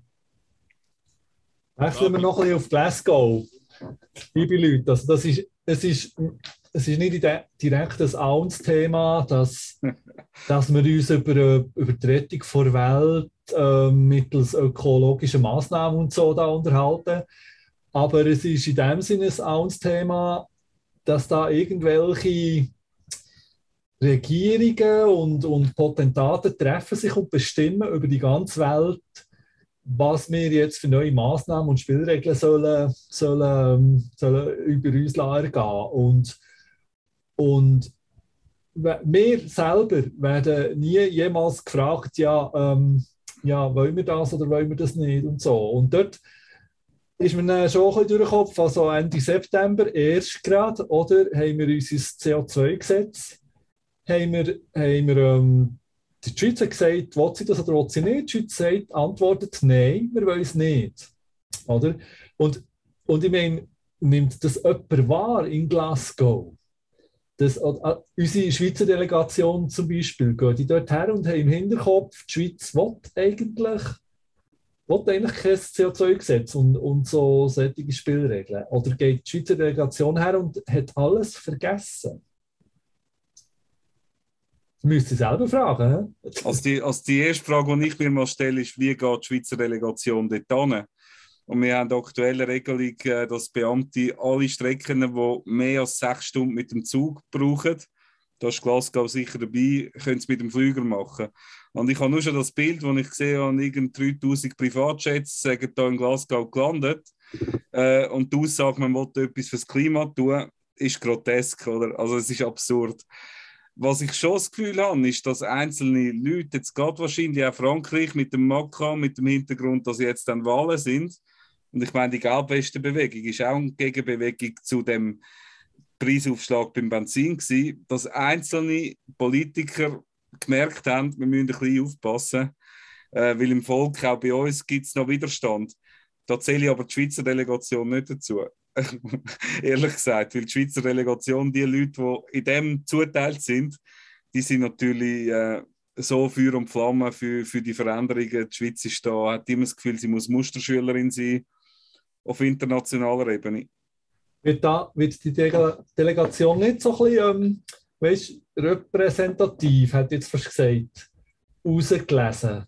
Wechseln wir noch ein bisschen auf Glasgow, liebe Leute. Also das ist, es, ist, es ist nicht direkt ein Auensthema, dass, dass wir uns über, über die Rettung der Welt äh, mittels ökologischen Massnahmen und so da unterhalten. Aber es ist in dem Sinne ein Auensthema, dass da irgendwelche Regierungen und, und Potentate treffen sich und bestimmen über die ganze Welt, was wir jetzt für neue Massnahmen und Spielregeln sollen, sollen, sollen über uns ergehen. Und, und wir selber werden nie jemals gefragt, ja, ähm, ja, wollen wir das oder wollen wir das nicht und so. Und dort ist mir dann schon ein bisschen durch den Kopf, also Ende September erst gerade, oder, haben wir unser C O zwei Gesetz, haben wir, haben wir ähm, die Schweiz hat gesagt, will sie das oder will sie nicht? Die Schweiz sagt, antwortet, nein, wir wollen es nicht. Oder? Und, und ich meine, nimmt das jemand wahr in Glasgow? Das, äh, unsere Schweizer Delegation zum Beispiel, geht die dort her und haben im Hinterkopf, die Schweiz will eigentlich, will eigentlich kein C O zwei Gesetz und, und so solche Spielregeln. Oder geht die Schweizer Delegation her und hat alles vergessen? Das müsst ihr selber fragen. Also die, also die erste Frage, die ich mir mal stelle, ist, wie geht die Schweizer Delegation dort hin? Und wir haben die aktuelle Regelung, dass Beamte alle Strecken, die mehr als sechs Stunden mit dem Zug brauchen, da ist Glasgow sicher dabei, können es mit dem Flüger machen. Und ich habe nur schon das Bild, das ich gesehen habe, irgend dreitausend Privatjets sind hier in Glasgow gelandet. Äh, und die Aussage, man wollte etwas fürs Klima tun, ist grotesk, oder? Also es ist absurd. Was ich schon das Gefühl habe, ist, dass einzelne Leute, jetzt gerade wahrscheinlich auch Frankreich mit dem Macron, mit dem Hintergrund, dass jetzt dann Wahlen sind, und ich meine, die Gelbwestenbewegung ist auch eine Gegenbewegung zu dem Preisaufschlag beim Benzin gewesen, dass einzelne Politiker gemerkt haben, wir müssen ein bisschen aufpassen, äh, weil im Volk, auch bei uns, gibt es noch Widerstand. Da zähle ich aber die Schweizer Delegation nicht dazu. Ehrlich gesagt, weil die Schweizer Delegation, die Leute, die in dem zuteilt sind, die sind natürlich äh, so Feuer und Flamme für, für die Veränderungen. Die Schweiz ist da, hat immer das Gefühl, sie muss Musterschülerin sein auf internationaler Ebene. Wird, da, wird die Dele Delegation nicht so ein bisschen, ähm, weißt, repräsentativ, hat jetzt fast gesagt, rausgelesen?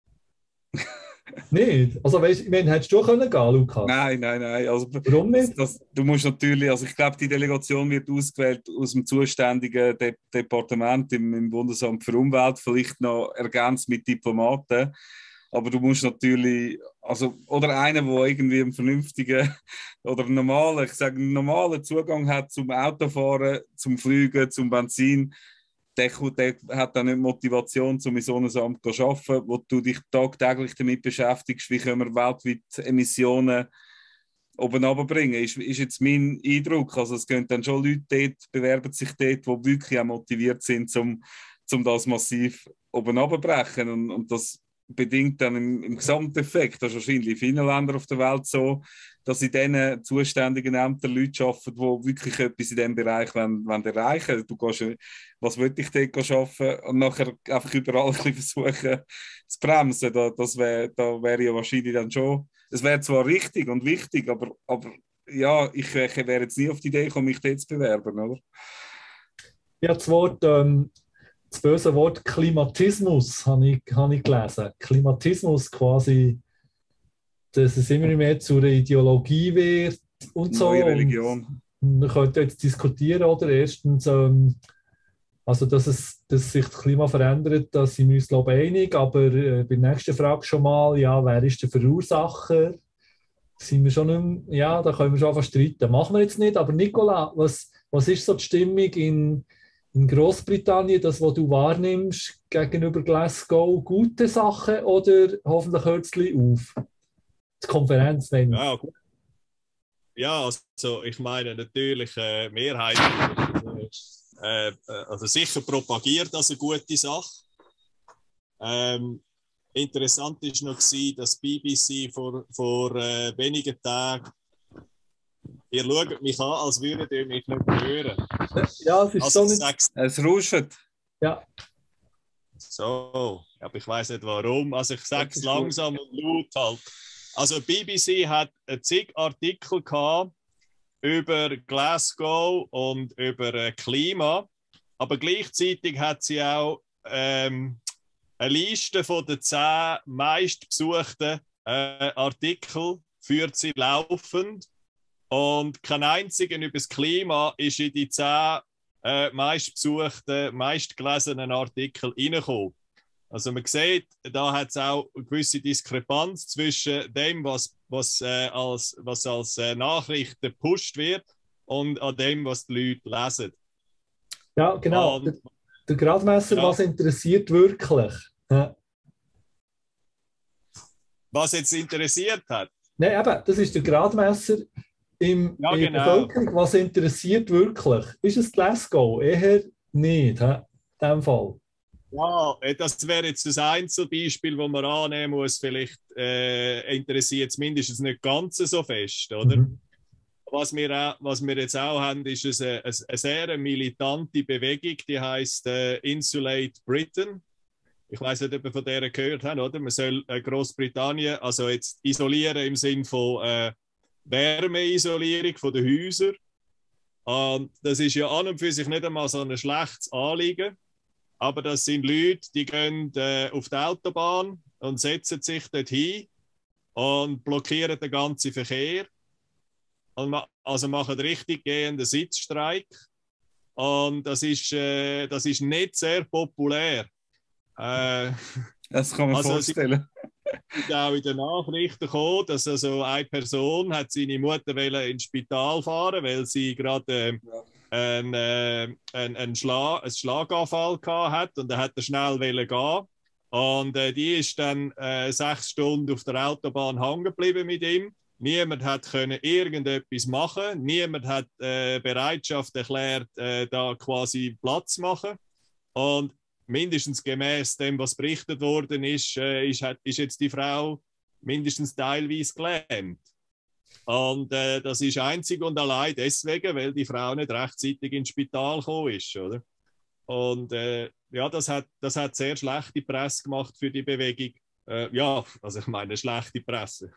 Nicht? Also weißt, ich meine, hättest du können gehen, Lukas? Nein, nein, nein. Also, warum nicht? Das, das, du musst natürlich, also ich glaube, die Delegation wird ausgewählt aus dem zuständigen De Departement im, im Bundesamt für Umwelt, vielleicht noch ergänzt mit Diplomaten. Aber du musst natürlich, also, oder einer, der irgendwie einen vernünftigen oder einen normalen, ich sage, einen normalen Zugang hat zum Autofahren, zum Fliegen, zum Benzin, der, der hat dann nicht Motivation, um in so einem Amt zu arbeiten, wo du dich tagtäglich damit beschäftigst, wie können wir weltweit Emissionen oben runterbringen. Ist, ist jetzt mein Eindruck. Also es gehen dann schon Leute dort, bewerben sich dort, die wirklich auch motiviert sind, um, um das massiv oben runterzubrechen. Und, und das bedingt dann im, im Gesamteffekt, das ist wahrscheinlich in vielen Ländern auf der Welt so, dass in diesen zuständigen Ämtern Leute arbeiten, die wirklich etwas in diesem Bereich wollen, wollen erreichen wollen. Du gehst, was will ich dort arbeiten und nachher einfach überall ein bisschen versuchen zu bremsen. Da, das wär, da wäre ja wahrscheinlich dann schon, es wäre zwar richtig und wichtig, aber, aber ja, ich wäre jetzt nie auf die Idee gekommen, mich dort zu bewerben, oder? Ja, das Wort, ähm, das böse Wort Klimatismus habe ich, habe ich gelesen. Klimatismus quasi, dass es immer mehr zu einer Ideologie wird und so. Neue Religion. Und wir könnten jetzt diskutieren, oder? Erstens, ähm, also dass, es, dass sich das Klima verändert, da sind wir uns, glaube ich, einig. Aber äh, bei der nächsten Frage schon mal, ja, wer ist der Verursacher? Sind wir schon nicht mehr, ja, da können wir schon fast streiten. Machen wir jetzt nicht, aber Nicola, was, was ist so die Stimmung in, in Großbritannien, das, was du wahrnimmst gegenüber Glasgow? Gute Sache oder hoffentlich hört es ein bisschen auf? Die Konferenz nennen. Ja, gut. Ja, also ich meine natürlich äh, Mehrheit, äh, also sicher propagiert als eine gute Sache. Ähm, interessant ist noch gewesen, dass B B C vor, vor äh, wenigen Tagen, ihr schaut mich an, als würdet ihr mich nicht hören. Ja, es ist also, so nicht... Es rauscht. Ja. So, aber ich weiß nicht warum. Also ich sage es langsam gut. Und laut halt. Also B B C hat zig Artikel gehabt über Glasgow und über äh, Klima, aber gleichzeitig hat sie auch ähm, eine Liste von den zehn meistbesuchten äh, Artikeln führt sie laufend und kein einziger über das Klima ist in die zehn äh, meistbesuchten, meistgelesenen Artikel reingekommen. Also man sieht, da hat es auch eine gewisse Diskrepanz zwischen dem, was, was, äh, als, was als äh, Nachrichten gepusht wird und an dem, was die Leute lesen. Ja, genau. Und, der, der Gradmesser, ja. Was interessiert wirklich? Ja. Was jetzt interessiert hat? Nein, eben, das ist der Gradmesser im, ja, in der genau. Bevölkerung. Was interessiert wirklich? Ist es Glasgow? Eher nicht, in diesem Fall. Ja, das wäre jetzt das Einzelbeispiel, das man annehmen muss. Vielleicht äh, interessiert es mindestens nicht ganz so fest, oder? Mhm. Was, wir auch, was wir jetzt auch haben, ist eine, eine sehr militante Bewegung, die heißt äh, Insulate Britain. Ich weiß nicht, ob ihr von der gehört habt, oder? Man soll äh, Großbritannien, also jetzt isolieren im Sinne von äh, Wärmeisolierung von den Häusern. Und das ist ja an und für sich nicht einmal so ein schlechtes Anliegen. Aber das sind Leute, die gehen äh, auf die Autobahn und setzen sich dort hin und blockieren den ganzen Verkehr. Und ma also machen richtig gehenden Sitzstreik. Und das ist, äh, das ist nicht sehr populär. Äh, das kann man also vorstellen. Sie, ist auch in den Nachrichten gekommen, dass also eine Person hat seine Mutter ins Spital fahren, weil sie gerade äh, einen, äh, einen, einen, Schlag, einen Schlaganfall hat und er hat schnell gehen. Und äh, die ist dann äh, sechs Stunden auf der Autobahn hängen geblieben mit ihm. Niemand hat können irgendetwas machen. Niemand hat äh, Bereitschaft erklärt, äh, da quasi Platz zu machen. Und mindestens gemäß dem, was berichtet worden ist, äh, ist, hat, ist jetzt die Frau mindestens teilweise gelähmt. Und äh, das ist einzig und allein deswegen, weil die Frau nicht rechtzeitig ins Spital gekommen ist, oder? Und äh, ja, das hat, das hat sehr schlechte Presse gemacht für die Bewegung. Äh, ja, also ich meine, schlechte Presse.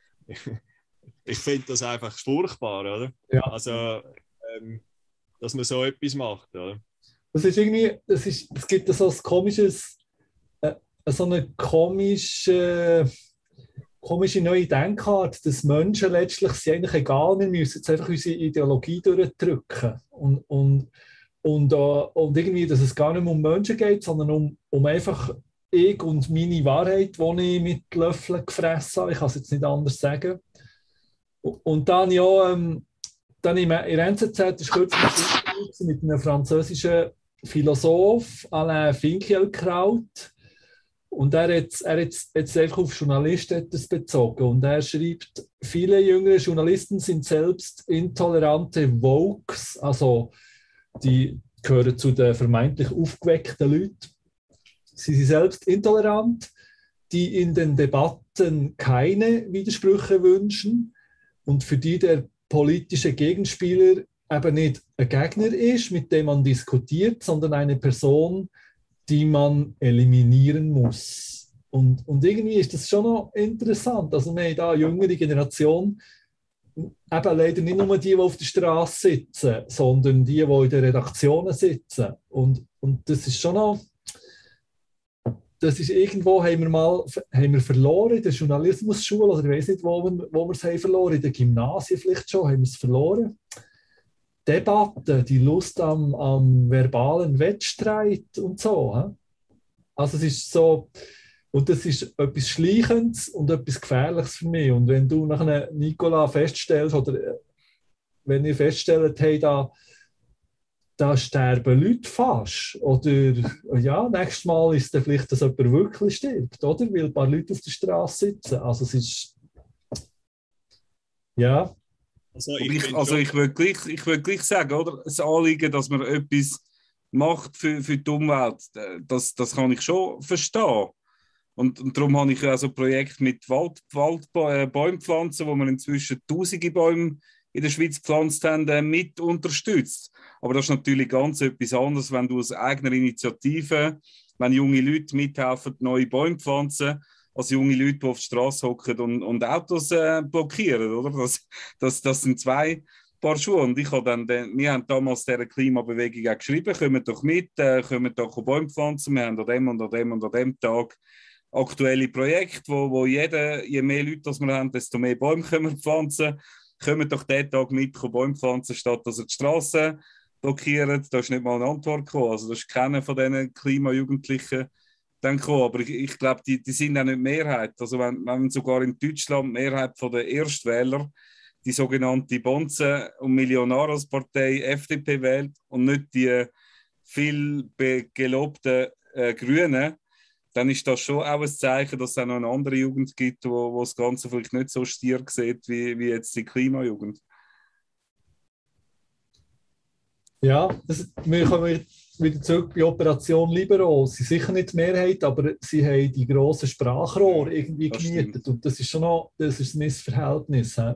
Ich finde das einfach furchtbar, oder? Ja. Also, ähm, dass man so etwas macht, oder? Das ist irgendwie, das ist, es gibt so ein komisches, äh, so eine komische, komische neue Denkart, dass Menschen letztlich sind eigentlich egal, wir müssen jetzt einfach unsere Ideologie durchdrücken. Und, und, und, uh, und irgendwie, dass es gar nicht mehr um Menschen geht, sondern um, um einfach ich und meine Wahrheit, die ich mit Löffeln gefressen habe. Ich kann es jetzt nicht anders sagen. Und dann ja, ähm, dann in der N Z Z ist kürzlich mit einem französischen Philosoph, Alain Finkielkraut. Und er hat er jetzt, jetzt einfach auf Journalisten das bezogen. Und er schreibt, viele jüngere Journalisten sind selbst intolerante Wokes, also die gehören zu den vermeintlich aufgeweckten Leuten. Sie sind selbst intolerant, die in den Debatten keine Widersprüche wünschen und für die der politische Gegenspieler eben nicht ein Gegner ist, mit dem man diskutiert, sondern eine Person, die man eliminieren muss. Und, und irgendwie ist das schon noch interessant. Also wir haben da eine jüngere Generation, eben leider nicht nur die, die auf der Straße sitzen, sondern die, die in den Redaktionen sitzen. Und, und das ist schon noch, das ist irgendwo, haben wir mal haben wir verloren in der Journalismusschule, oder ich weiß nicht, wo wir, wo wir es haben verloren, in den Gymnasien vielleicht schon, haben wir es verloren. Debatte, die Lust am, am verbalen Wettstreit und so. He? Also es ist so, und das ist etwas Schleichendes und etwas Gefährliches für mich. Und wenn du nachher, Nicola, feststellst, oder wenn ihr feststellt, hey, da, da sterben Leute fast, oder ja, nächstes Mal ist es vielleicht, dass jemand wirklich stirbt, oder? Weil ein paar Leute auf der Straße sitzen. Also es ist, ja. Also ich, ich, also ich würde gleich, ich würd gleich sagen, oder? Das Anliegen, dass man etwas macht für, für die Umwelt, das, das kann ich schon verstehen. Und, und darum habe ich auch so ein Projekt mit Wald, Wald, äh, Bäumpflanzen, wo wir inzwischen tausende Bäume in der Schweiz gepflanzt haben, äh, mit unterstützt. Aber das ist natürlich ganz etwas anderes, wenn du aus eigener Initiative, wenn junge Leute mithelfen, neue Bäume pflanzen, als junge Leute, die auf der Straße hocken und, und Autos äh, blockieren. Oder? Das, das, das sind zwei Paar Schuhe. Und ich habe dann, wir haben damals dieser Klimabewegung auch geschrieben, kommt doch mit, äh, kommt doch Bäume pflanzen. Wir haben an dem und an dem und an dem Tag aktuelle Projekte, wo, wo jeder, je mehr Leute das wir haben, desto mehr Bäume können wir pflanzen. Kommen doch diesen Tag mit, Bäume pflanzen, statt dass sie die Straße blockieren. Da ist nicht mal eine Antwort gekommen. Also das ist keiner von diesen Klimajugendlichen dann gekommen. Aber ich, ich glaube, die, die sind auch nicht Mehrheit. Also wenn, wenn sogar in Deutschland die Mehrheit der Erstwähler die sogenannte Bonzen- und Millionärspartei F D P wählt und nicht die viel gelobten äh, Grünen, dann ist das schon auch ein Zeichen, dass es auch noch eine andere Jugend gibt, wo, wo das Ganze vielleicht nicht so stier sieht wie, wie jetzt die Klimajugend. Ja, das, wir kommen wieder zurück bei Operation Libero. Sie sind sicher nicht die Mehrheit, aber sie haben die grossen Sprachrohre irgendwie das gemietet. Stimmt. Und das ist schon noch das ist ein Missverhältnis. He?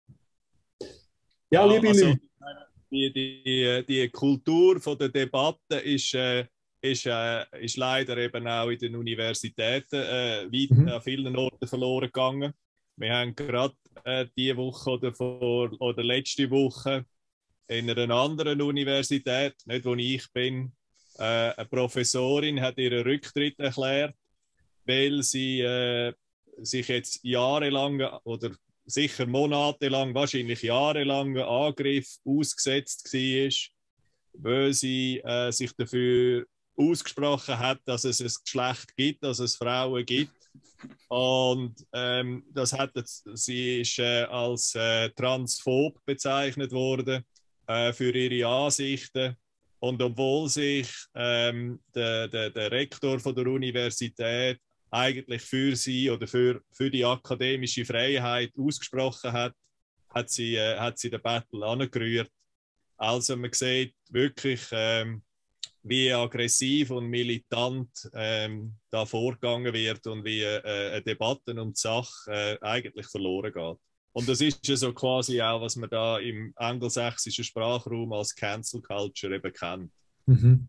Ja, ja, liebe also, Leute. Die, die, die Kultur von der Debatte ist, äh, ist, äh, ist leider eben auch in den Universitäten äh, weit, Mhm. an vielen Orten verloren gegangen. Wir haben gerade äh, diese Woche oder, vor, oder letzte Woche in einer anderen Universität, nicht wo ich bin, äh, eine Professorin hat ihren Rücktritt erklärt, weil sie äh, sich jetzt jahrelang oder sicher monatelang, wahrscheinlich jahrelang Angriff ausgesetzt war, weil sie äh, sich dafür ausgesprochen hat, dass es ein Geschlecht gibt, dass es Frauen gibt Und ähm, das hat jetzt, sie ist äh, als äh, transphob bezeichnet worden äh, für ihre Ansichten. Und obwohl sich ähm, der, der, der Rektor von der Universität eigentlich für sie oder für, für die akademische Freiheit ausgesprochen hat, hat sie, äh, hat sie den Battle angerührt. Also man sieht wirklich, ähm, wie aggressiv und militant ähm, da vorgegangen wird und wie äh, eine Debatte um die Sache äh, eigentlich verloren geht. Und das ist ja so quasi auch, was man da im angelsächsischen Sprachraum als Cancel Culture eben kennt. Mhm.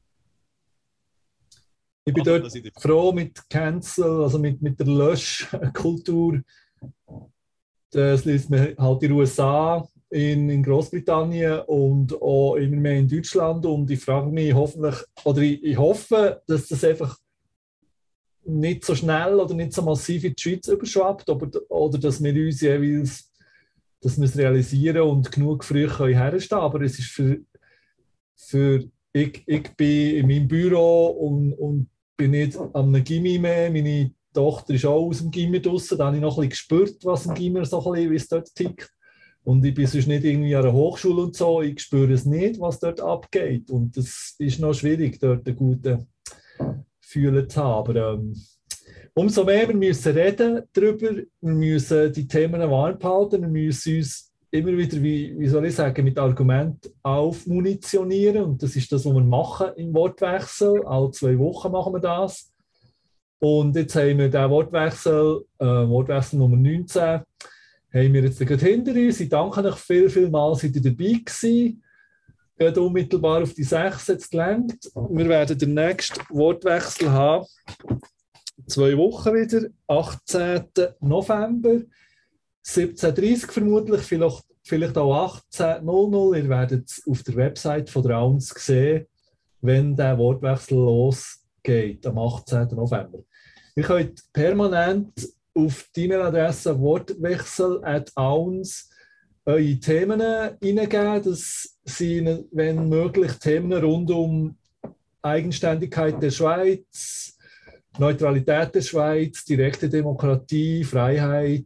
Ich bin Also, dort froh mit Cancel, also mit, mit der Löschkultur. Das liest man halt in den U S A, in, in Großbritannien und auch immer mehr in Deutschland. Und ich frage mich hoffentlich, oder ich, ich hoffe, dass das einfach nicht so schnell oder nicht so massiv in die Schweiz überschwappt, oder, oder dass wir uns jeweils, dass wir es realisieren und genug früh können herstehen. Aber es ist für, für ich, ich bin in meinem Büro und, und bin nicht am Gimmi mehr. Meine Tochter ist auch aus dem Gimmi draussen. Da habe ich noch ein bisschen gespürt, was im Gimmi so ein bisschen, wie es dort tickt. Und ich bin sonst nicht irgendwie an einer Hochschule und so. Ich spüre es nicht, was dort abgeht. Und es ist noch schwierig, dort einen guten Fühlen zu haben. Aber ähm, umso mehr wir müssen reden darüber, wir müssen die Themen warm behalten, wir müssen uns immer wieder, wie, wie soll ich sagen, mit Argumenten aufmunitionieren. Und das ist das, was wir machen im Wortwechsel. Alle zwei Wochen machen wir das. Und jetzt haben wir den Wortwechsel, äh, Wortwechsel Nummer neunzehn, haben wir jetzt gerade hinter uns. Ich danke euch viel, viel mal, seid ihr dabei gewesen. Geht unmittelbar auf die sechs jetzt gelenkt. Wir werden den nächsten Wortwechsel haben. Zwei Wochen wieder, achtzehnten November, siebzehn Uhr dreißig vermutlich, vielleicht, vielleicht auch achtzehn Uhr null. Ihr werdet es auf der Website von der Auns sehen, wenn der Wortwechsel losgeht, am achtzehnten November. Ihr könnt permanent auf die E-Mail-Adresse wortwechsel at auns eure Themen hineingeben. Das sind, wenn möglich, Themen rund um Eigenständigkeit der Schweiz, Neutralität der Schweiz, direkte Demokratie, Freiheit.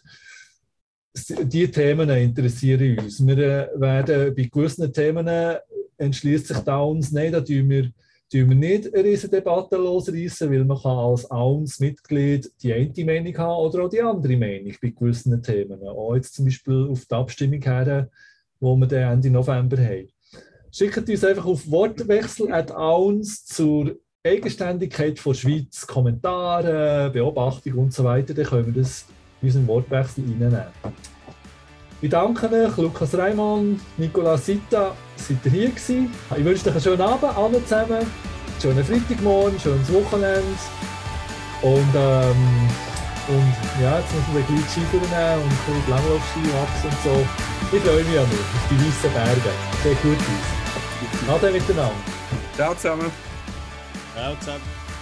Diese Themen interessieren uns. Wir werden bei gewissen Themen entschließt sich da uns, nein, da tun wir tun wir nicht eine riesige Debatte losreißen, weil man kann als Auns-Mitglied die eine Meinung haben oder auch die andere Meinung bei gewissen Themen. Auch jetzt zum Beispiel auf die Abstimmung her, wo wir dann Ende November haben. Schickt uns einfach auf wortwechsel at auns zur Eigenständigkeit der Schweiz Kommentare, Beobachtungen und so weiter. Dann können wir das in unseren Wortwechsel reinnehmen. Ich danke euch, Lukas Reimann, Nicolas Sitta, seid ihr hier gewesen. Ich wünsche euch einen schönen Abend, alle zusammen, einen schönen Freitagmorgen, schönes Wochenende. Und, ähm, und ja, jetzt müssen wir gleich Ski nehmen und ein bisschen Langlaufski wachsen und so. Ich freue mich an mich, auf die weißen Berge. Sehr gut aus. Ade miteinander. Ciao zusammen. Ciao zusammen.